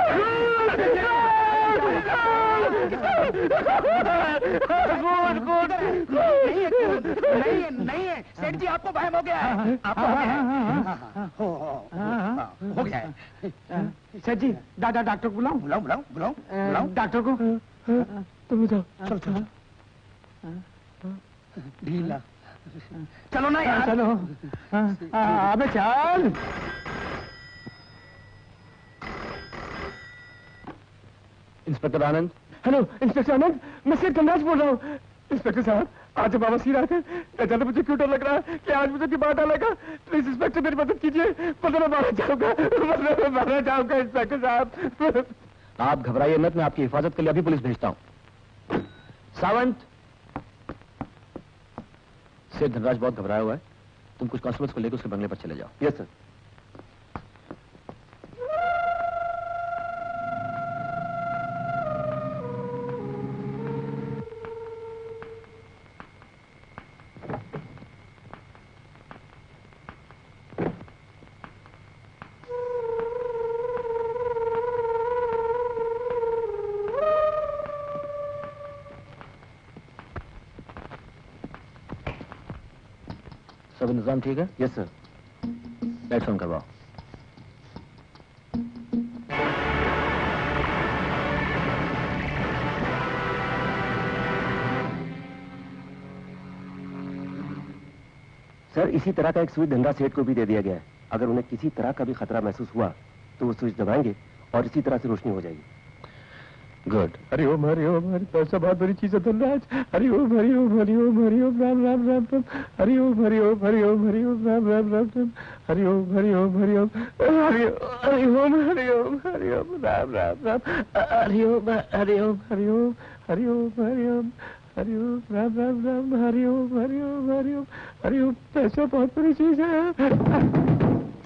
नहीं नहीं है सेठ जी, आपको वहम हो गया है, आपको हो गया है। हो, हो, हो गया है। सेठ जी, दादा डॉक्टर को बुलाऊं? बुलाऊं बुलाऊं बुलाऊं बुलाऊं डॉक्टर को। तुम जाओ, चलो चलो ढीला, चलो ना यार, चलो। अबे चल। Inspector Anand. Hello inspector Anand, मैं सेठ धनराज बोल रहा हूँ। इंस्पेक्टर साहब, आज जब बाबा सी रहा थे, न जाने मुझे क्यों डर लग रहा है कि आज मुझे दिमाग डालेगा। प्लीज इंस्पेक्टर मेरी मदद कीजिए, वरना मैं मारा जाऊंगा, वरना मैं मारा जाऊंगा इंस्पेक्टर साहब। आप घबराइए मत, मैं आपकी हिफाजत के लिए अभी पुलिस भेजता हूँ। सावंत, सेठ धनराज बहुत घबराया हुआ है, तुम कुछ कांस्टेबल्स को लेकर उसके बंगले पर चले जाओ। Yes sir. सब इंतजाम ठीक है? Yes sir. लाइट्स ऑन करवाओ। सर, इसी तरह का एक स्विच धनराज सेठ को भी दे दिया गया है। अगर उन्हें किसी तरह का भी खतरा महसूस हुआ तो वो स्विच दबाएंगे और इसी तरह से रोशनी हो जाएगी। गुड। हरि ओम हरि ओम हरि, पैसा बहुत बड़ी चीज है धनराज। हरि ओम हरि ओम हरि ओम हरि ओम राम राम राम राम। हरि ओम हरि ओम हरि ओम हरि ओम राम राम राम राम। हरि ओम हरि ओम हरि ओम हरि हरि ओम हरि ओम हरि ओम राम राम राम। हरि ओम हरि ओम हरि ओम हरि ओम हरि ओम हरि ओम राम राम राम। हरि ओम हरि ओम हरि ओम हरि ओम। पैसा बहुत बड़ी चीज है।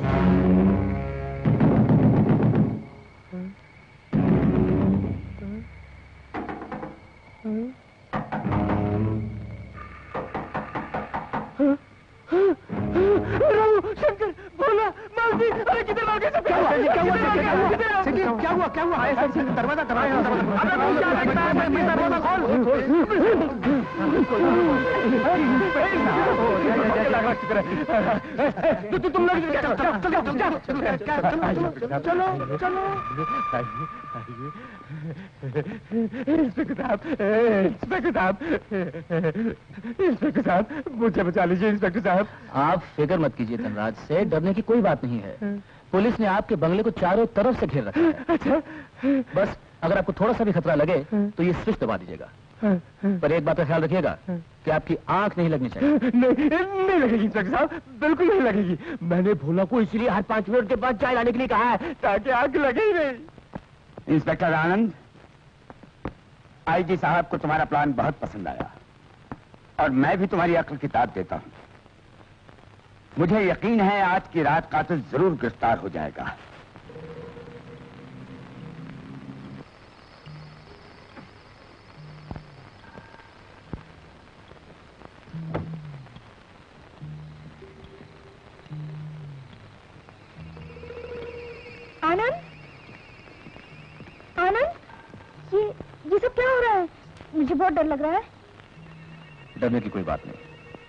शंकर, भोला, मालती, अरे किधर भागे सब? क्या हुआ? क्या हुआ? क्या हुआ? क्या हुआ? दरवाजा दरवाजा दरवाजा खोल। तुम लोग चलो चलो। इंस्पेक्टर साहब, इंस्पेक्टर साहब, इंस्पेक्टर साहब, मुझे बचा लीजिए इंस्पेक्टर साहब। आप फिक्र मत कीजिए धनराज से, डरने की कोई बात नहीं है। पुलिस ने आपके बंगले को चारों तरफ से घेर रखा है। अच्छा, बस अगर आपको थोड़ा सा भी खतरा लगे तो ये स्विच दबा दीजिएगा। पर एक बात का ख्याल रखिएगा कि आपकी आंख नहीं लगनी चाहिए। नहीं, नहीं लगेगी इंस्पेक्टर साहब, बिल्कुल नहीं लगेगी। मैंने भोला को इसलिए हर पांच मिनट के बाद चाय लाने के लिए कहा है ताकि आंख लगे ही नहीं। इंस्पेक्टर आनंद, आईजी साहब को तुम्हारा प्लान बहुत पसंद आया और मैं भी तुम्हारी अक्ल की दाद देता हूं। मुझे यकीन है आज की रात कातिल जरूर गिरफ्तार हो जाएगा। आनंद, आनंद, ये ये सब क्या हो रहा है? मुझे बहुत डर लग रहा है। डरने की कोई बात नहीं।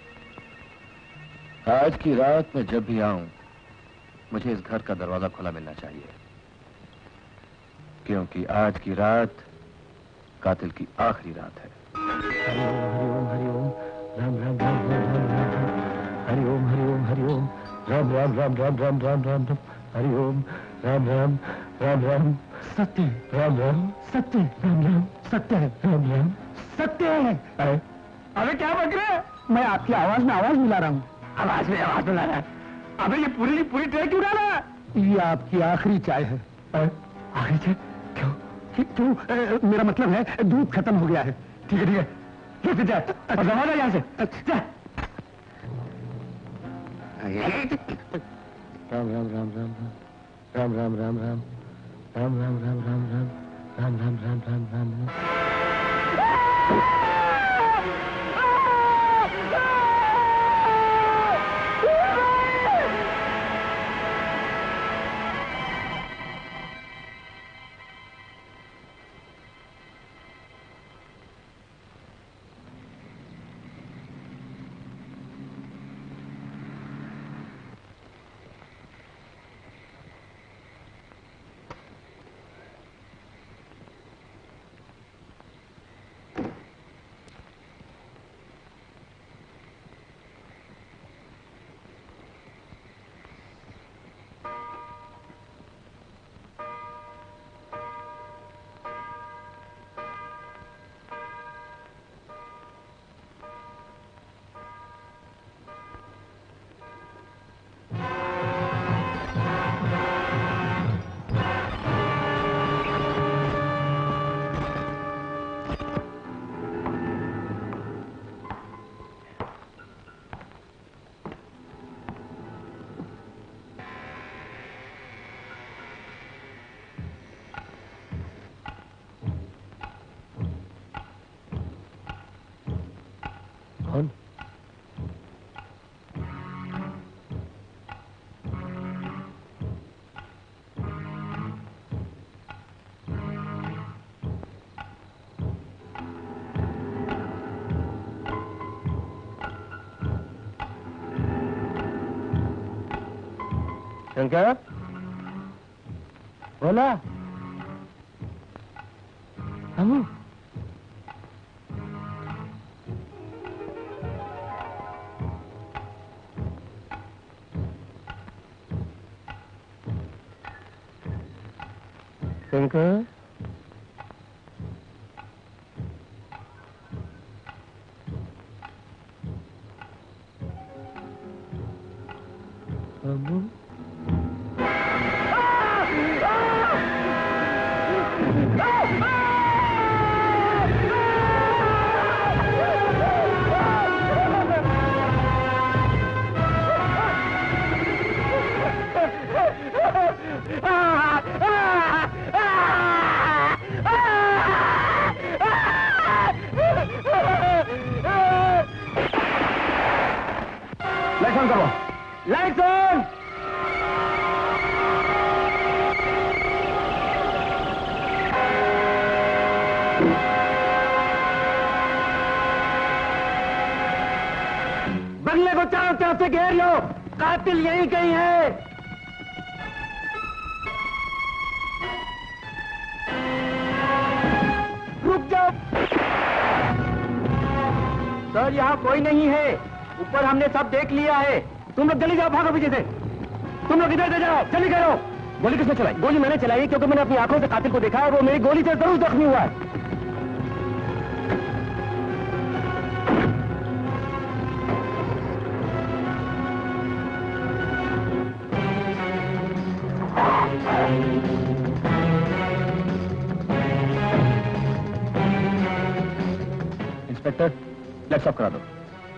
आज की रात में जब भी आऊं, मुझे इस घर का दरवाजा खुला मिलना चाहिए, क्योंकि आज की रात कातिल की आखिरी रात है। हरि ओम हरि ओम राम राम राम राम राम राम। हरि ओम हरि ओम हरि ओम राम राम राम राम राम राम राम राम। हरि ओम राम राम राम राम। सत्य राम राम, सत्य राम राम, सत्य राम राम, सत्य है। अरे क्या बक रहे हैं? मैं आपकी आवाज में आवाज मिला रहा हूँ। आवाज में आवाज मिला रहा है? अबे ये पूरी पूरी ट्रे क्यों डाला? ये आपकी आखिरी चाय है। आखिरी चाय? क्यों? क्यों? ए, मेरा मतलब है दूध खत्म हो गया है। ठीक है ठीक है, लेके जा और रवाना यहाँ से। जा। राम राम राम राम राम राम राम राम राम राम राम राम राम राम राम राम राम राम राम। शंकर, बोला हम शंकर, हम लाइट ऑन करो, लाइट ऑन। बंगले को चारों तरफ से घेर लो, कातिल यहीं कहीं है। रुक जाओ सर, यहाँ कोई नहीं है। ऊपर हमने सब देख लिया है। तुम लोग जल्दी जाओ, भागो पीछे से। तुम लोग इधर से जाओ, जल्दी करो। गोली किसने चलाई? गोली मैंने चलाई है, क्योंकि मैंने अपनी आंखों से कातिल को देखा है। वो मेरी गोली से जरूर जख्मी हुआ है। इंस्पेक्टर, लाइट्स ऑफ करा दो।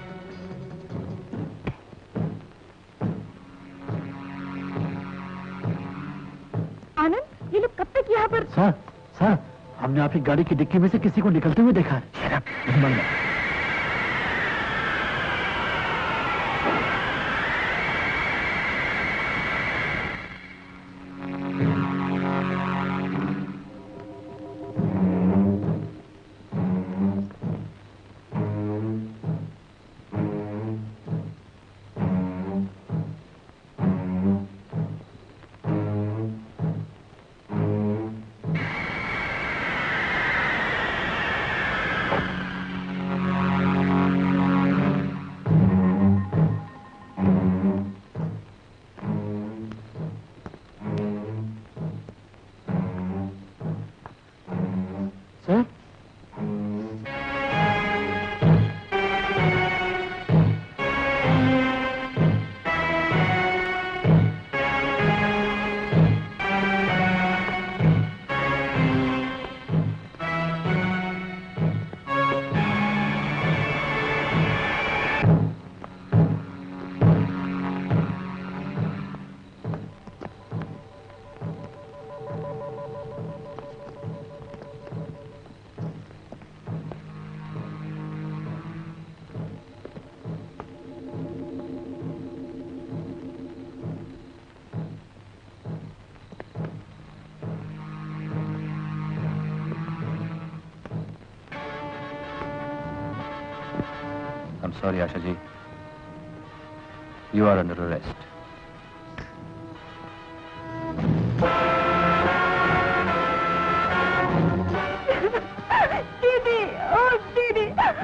आनंद, ये लोग कब तक यहाँ पर? सर, सर, हमने आपकी गाड़ी की डिक्की में से किसी को निकलते हुए देखा है। I'm sorry, Asha ji. You are under arrest. दीदी, ओ दीदी।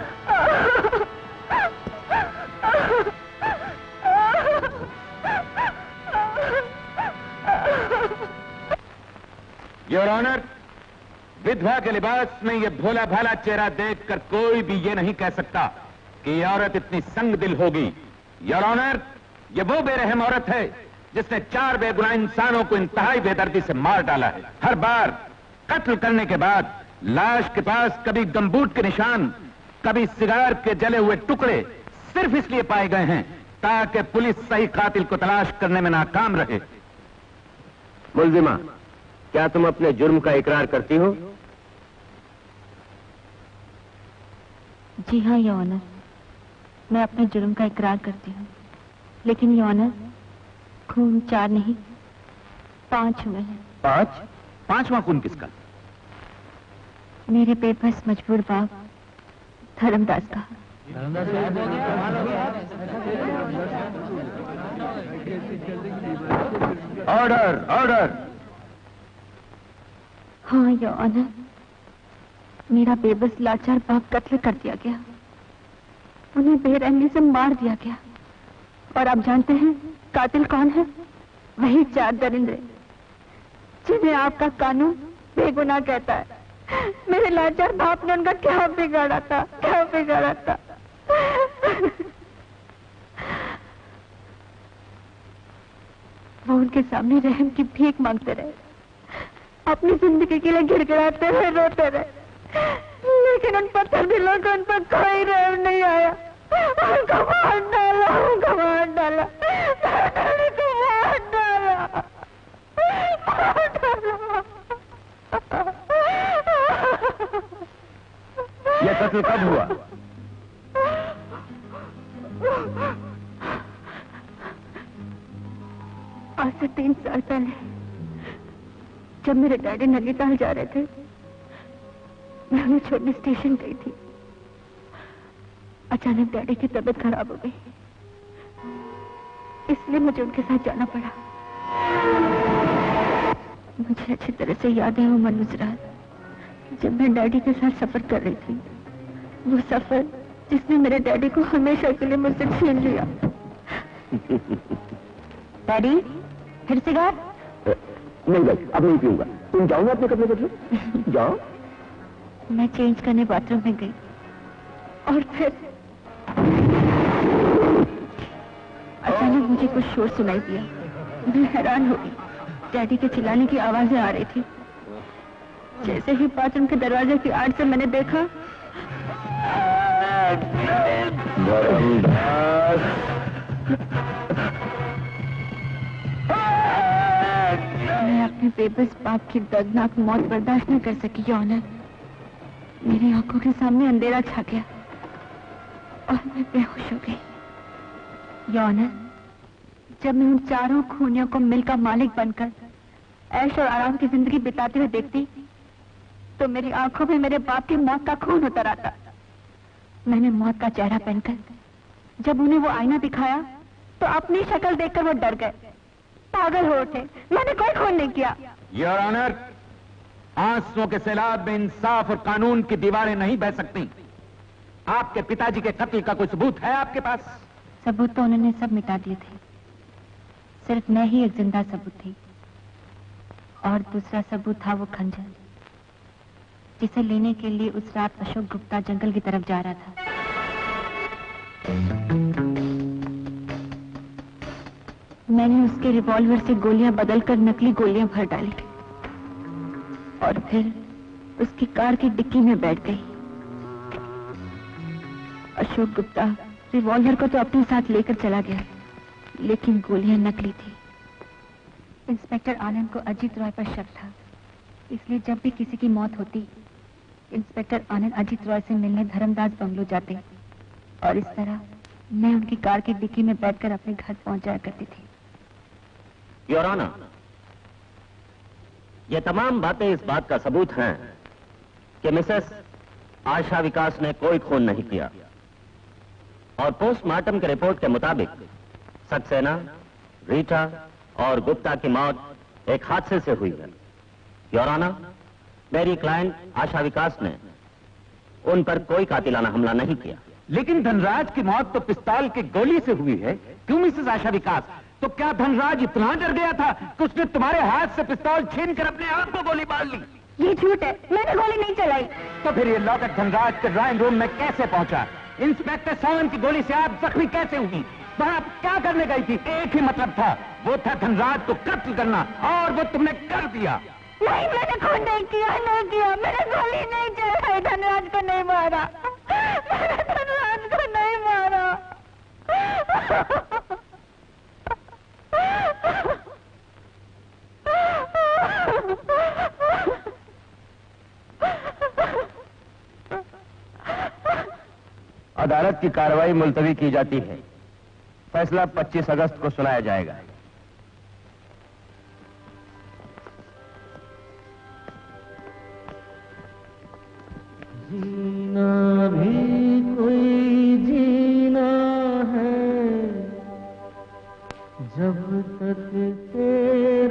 योर ऑनर, विधवा के लिबास में ये भोला भाला चेहरा देखकर कोई भी ये नहीं कह सकता कि ये औरत इतनी संग दिल होगी। योर ऑनर, ये वो बेरहम औरत है जिसने चार बेगुनाह इंसानों को इंतहाई बेदर्दी से मार डाला है। हर बार कत्ल करने के बाद लाश के पास कभी गमबूट के निशान, कभी सिगार के जले हुए टुकड़े सिर्फ इसलिए पाए गए हैं ताकि पुलिस सही कातिल को तलाश करने में नाकाम रहे। मुल्जिमा, क्या तुम अपने जुर्म का इकरार करती हो? जी हाँ योर ऑनर, मैं अपने जुर्म का इकरार करती हूँ, लेकिन योर ऑनर, खून चार नहीं पांच हुए हैं। पांच? पांचवा खून किसका? मेरे बेबस मजबूर बाप धर्मदास का। Dharmdas order order. हाँ योर ऑनर, मेरा बेबस लाचार बाप कत्ल कर दिया गया, उन्हें बेरहमी से मार दिया गया। और आप जानते हैं कातिल कौन है? वही चार दरिंदे जिन्हें आपका कानून बेगुनाह कहता है। मेरे लाचार बाप ने उनका क्या बिगाड़ा था, क्या बिगाड़ा था। वो उनके सामने रहम की भीख मांगते रहे, अपनी जिंदगी के लिए गिड़गिड़ाते रहे, रोते रहे, लेकिन उन पत्थर दिलों को उन पर कोई रहम नहीं आया। उनको मार डाला, उनको मार डाला, उनको मार डाला, मार डाला। ये कत्ल कब हुआ? आज से तीन साल पहले, जब मेरे डैडी नैनीताल जा रहे थे, मैं उन्हें छोड़ने स्टेशन गई थी। अचानक डैडी की तबीयत खराब हो गई, इसलिए मुझे उनके साथ जाना पड़ा। मुझे अच्छी तरह से याद है वो मनोज रात, जब मैं डैडी के साथ सफर कर रही थी। वो सफर जिसने मेरे डैडी को हमेशा के लिए मुझसे छीन लिया। डैडी, फिर सिगार? नहीं भाई, अब नहीं पीऊंगा। तुम जाओ ना अपने कपड़े बदलो, जाओ। मैं चेंज करने बाथरूम में गई और फिर अचानक मुझे कुछ शोर सुनाई दिया। मैं हैरान हो गई, डैडी के चिल्लाने की आवाजें आ रही थी। जैसे ही बाथरूम के दरवाजे की आड़ से मैंने देखा, मैं अपने बेबस बाप की दर्दनाक मौत बर्दाश्त न कर सकी योर ऑनर। मेरी आंखों के सामने अंधेरा छा गया और मैं बेहोश हो गई। योर ऑनर, जब मैं उन चारों खूनियों को मिल का मालिक बनकर ऐश और आराम की जिंदगी बिताते हुए देखती, तो मेरी आंखों में मेरे बाप की मौत का खून उतर आता। मैंने मौत का चेहरा पहनकर जब उन्हें वो आईना दिखाया, तो अपनी शक्ल देखकर वो डर गए, पागल हो उठे। मैंने कोई खून नहीं किया। योर ऑनर, आंसुओं के सैलाब में इंसाफ और कानून की दीवारें नहीं बह सकती। आपके पिताजी के कत्ल का कोई सबूत है आपके पास? सबूत तो उन्होंने सब मिटा दिए थे, सिर्फ मैं ही एक जिंदा सबूत थी। और दूसरा सबूत था वो खंजर, जिसे लेने के लिए उस रात अशोक गुप्ता जंगल की तरफ जा रहा था। मैंने उसके रिवॉल्वर से गोलियां बदलकर नकली गोलियां भर डाली और फिर उसकी कार की डिक्की में बैठ गई। अशोक गुप्ता रिवॉल्वर को तो अपने साथ लेकर चला गया, लेकिन गोलियां नकली थी। इंस्पेक्टर आनंद को अजीत रॉय पर शक था, इसलिए जब भी किसी की मौत होती, इंस्पेक्टर आनंद अजीत रॉय से मिलने धर्मदास बंगलो जाते और इस तरह मैं उनकी कार की डिक्की में बैठकर अपने घर पहुंच जाया करती थी। योर ऑनर, ये तमाम बातें इस बात का सबूत हैं कि मिसेस आशा विकास ने कोई खून नहीं किया और पोस्टमार्टम के रिपोर्ट के मुताबिक सक्सेना, रीटा और गुप्ता की मौत एक हादसे से हुई है। योर ऑनर, मेरी क्लाइंट आशा विकास ने उन पर कोई कातिलाना हमला नहीं किया। लेकिन धनराज की मौत तो पिस्तौल की गोली से हुई है। क्यों मिसेस आशा विकास? तो क्या धनराज इतना डर गया था कि उसने तुम्हारे हाथ से पिस्तौल छीनकर अपने आप को गोली मार ली? ये झूठ है, मैंने गोली नहीं चलाई। तो फिर ये लॉकेट धनराज के ड्राइंग रूम में कैसे पहुंचा? इंस्पेक्टर सावंत की गोली से आप जख्मी कैसे हुई? वहां आप क्या करने गई थी? एक ही मतलब था, वो था धनराज को कत्ल करना, और वो तुमने कर दिया। नहीं, मैंने खून नहीं किया, नहीं किया, मैंने गोली नहीं चलाई, धनराज को नहीं मारा, मैंने धनराज को नहीं मारा। अदालत की कार्रवाई मुलतवी की जाती है। फैसला पच्चीस अगस्त को सुनाया जाएगा। जीना भी कोई जीना है जब तक तेरे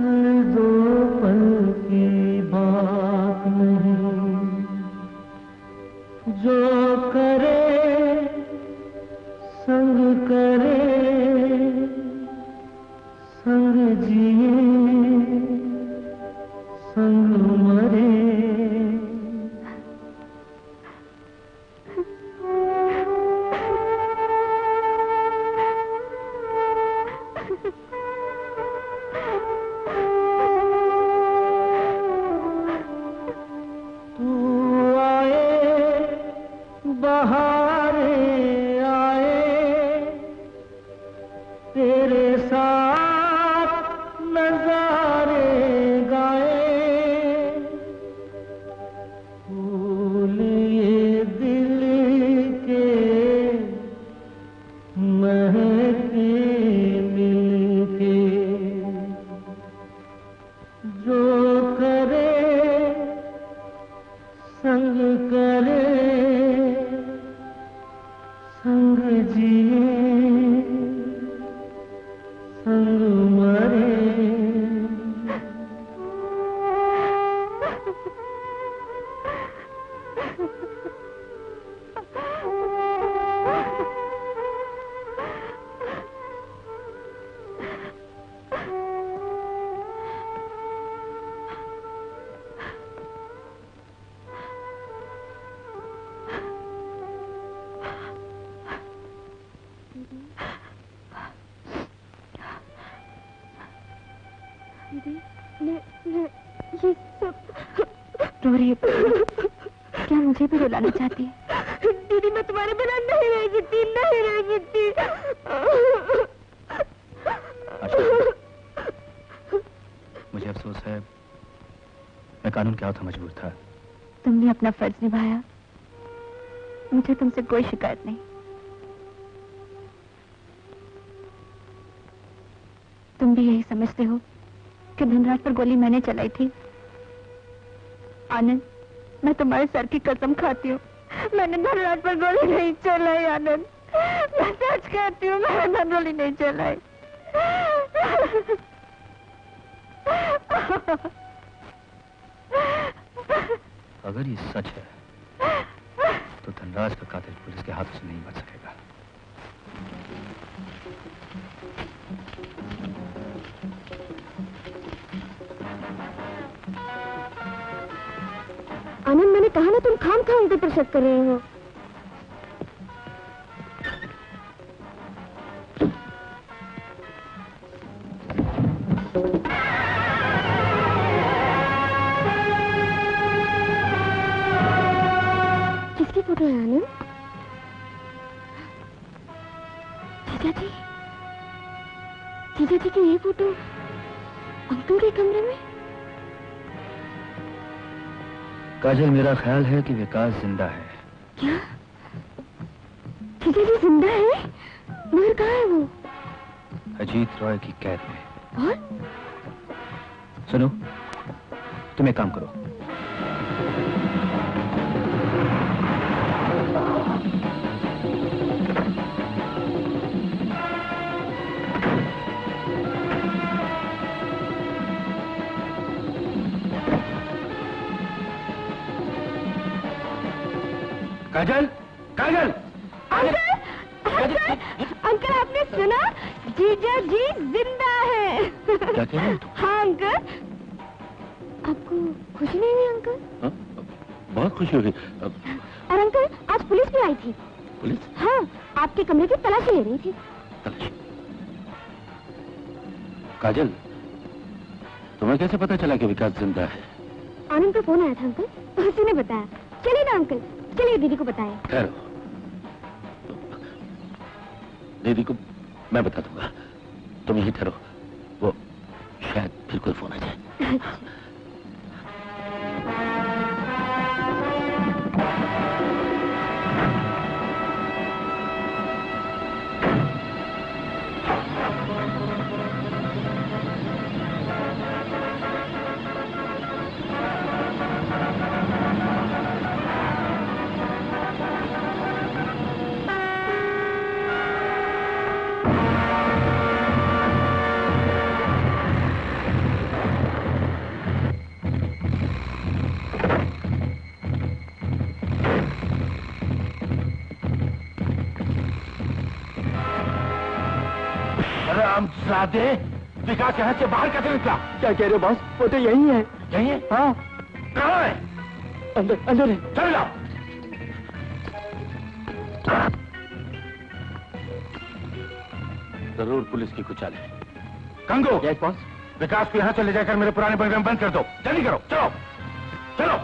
पल दो पल की बात नहीं, जो करे संग करे, संग जिए संग मरे। क्या मुझे भी रुलाना चाहती है? दीदी मैं तुम्हारे बिना नहीं रह सकती, नहीं रह सकती। मुझे अफसोस है, मैं कानून के हाथों मजबूर था। तुमने अपना फर्ज निभाया, मुझे तुमसे कोई शिकायत नहीं। तुम भी यही समझते हो कि धनराज पर गोली मैंने चलाई थी? आनंद, मैं तुम्हारे सर की कसम खाती हूँ, मैंने धनराज पर गोली नहीं चलाई। आनंद, मैं सच कहती हूँ, मैंने गोली नहीं चलाई। अगर ये सच है तो धनराज का कातिल पुलिस के हाथों से नहीं बच सकेगा। आनंद, मैंने कहा ना, तुम खाम खाम उनके पर शक कर रहे हो। किसकी फोटो है आनंद? जीजा जी, जीजा जी की ये फोटो अंकल के कमरे में? काजल, मेरा ख्याल है कि विकास जिंदा है। क्या? जीजा जी जिंदा है? मगर कहाँ है वो? अजीत रॉय की कैद में। और? सुनो, तुम एक काम करो, Kajal, Kajal, uncle, uncle, uncle आपने सुना? जीजा जी जिंदा है। क्या कह रहे हो तुम? हाँ अंकल, आपको खुशी नहीं हुई अंकल? हाँ, बहुत खुशी हुई। और अंकल, आज पुलिस भी आई थी। पुलिस? हाँ, आपके कमरे की तलाशी ले रही थी। तलाशी? काजल, तुम्हें कैसे पता चला कि विकास जिंदा है? आनंद का फोन आया था अंकल, तो उसी ने बताया। चलिए ना अंकल, चलिए दीदी को बताएं। ठहरो, दीदी को मैं बता दूंगा, तुम यहीं ठहरो, वो शायद फिर कोई फोन आ जाए। सादे विकास यहाँ से बाहर कैसे निकला? क्या कह रहे हो बॉस? वो तो यही है। यही है? हाँ। कहाँ है? अंदर अंदर है। चल जाओ। जरूर पुलिस की कुचाल है। कंगो, यस बॉस। विकास को यहाँ से ले जाकर मेरे पुराने बंगले में बंद कर दो। जल्दी करो, चलो चलो।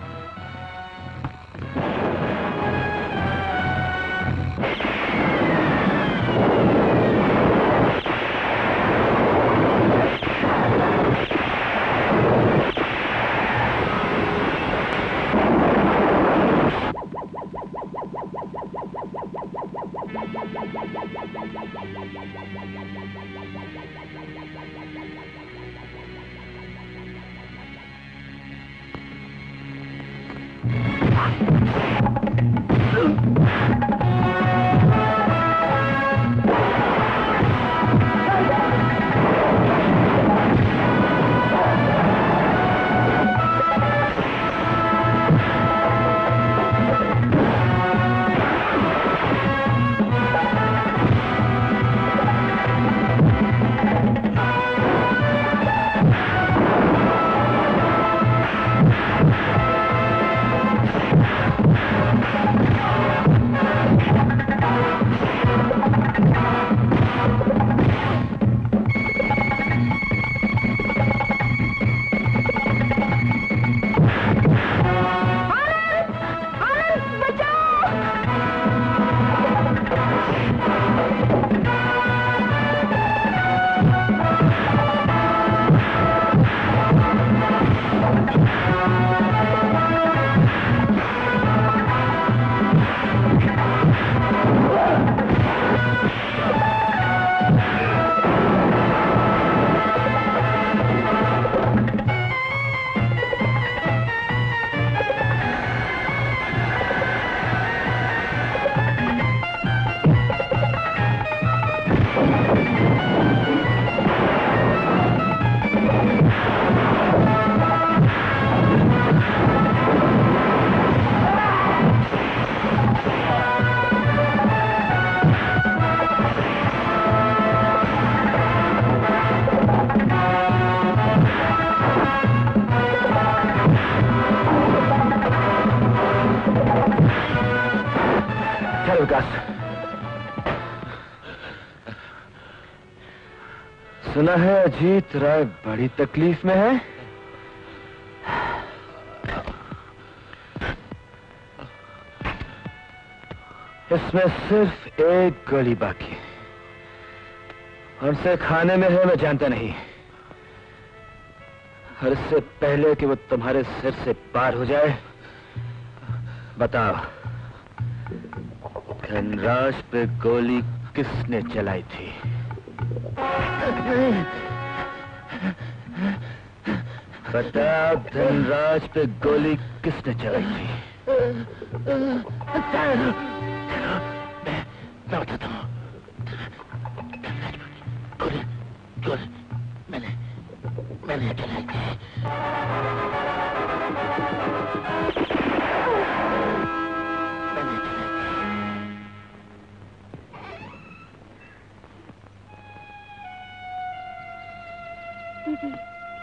सुना है अजीत राय बड़ी तकलीफ में है। इसमें सिर्फ एक गोली बाकी और उसे खाने में है, मैं जानता नहीं। और इससे पहले कि वो तुम्हारे सिर से पार हो जाए, बताओ धनराज पे गोली किसने चलाई थी? बताओ धनराज पे गोली किसने चलाई थी? मैं बताता हूँ। गोली गोली मैंने मैंने चलाई थी। मैंने चलाई थी। दीदी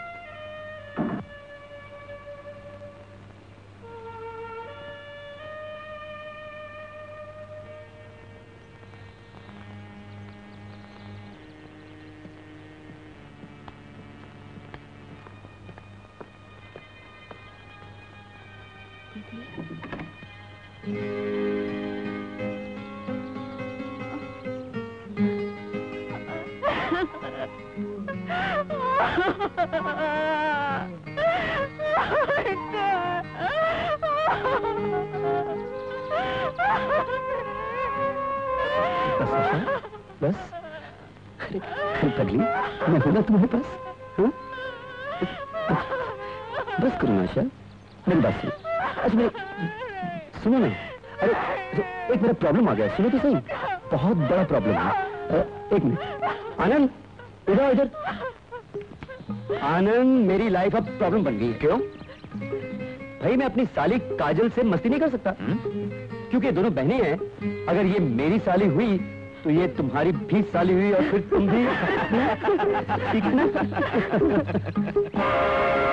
बस अरे पगली, मैं हूं ना तुम्हारे पास। हाँ? बस करो ना आशा, मेरी बात सुनो। अच्छा मेरे सुनो ना, अरे एक मेरा प्रॉब्लम आ गया, सुनो तो सही, बहुत बड़ा प्रॉब्लम है। एक मिनट आनंद, इधर इधर। आनंद, मेरी लाइफ अब प्रॉब्लम बन गई। क्यों भाई? मैं अपनी साली काजल से मस्ती नहीं कर सकता, हुँ? क्योंकि दोनों बहनें हैं। अगर ये मेरी साली हुई तो ये तुम्हारी बीस साली हुई और फिर तुम भी ठीक है ना?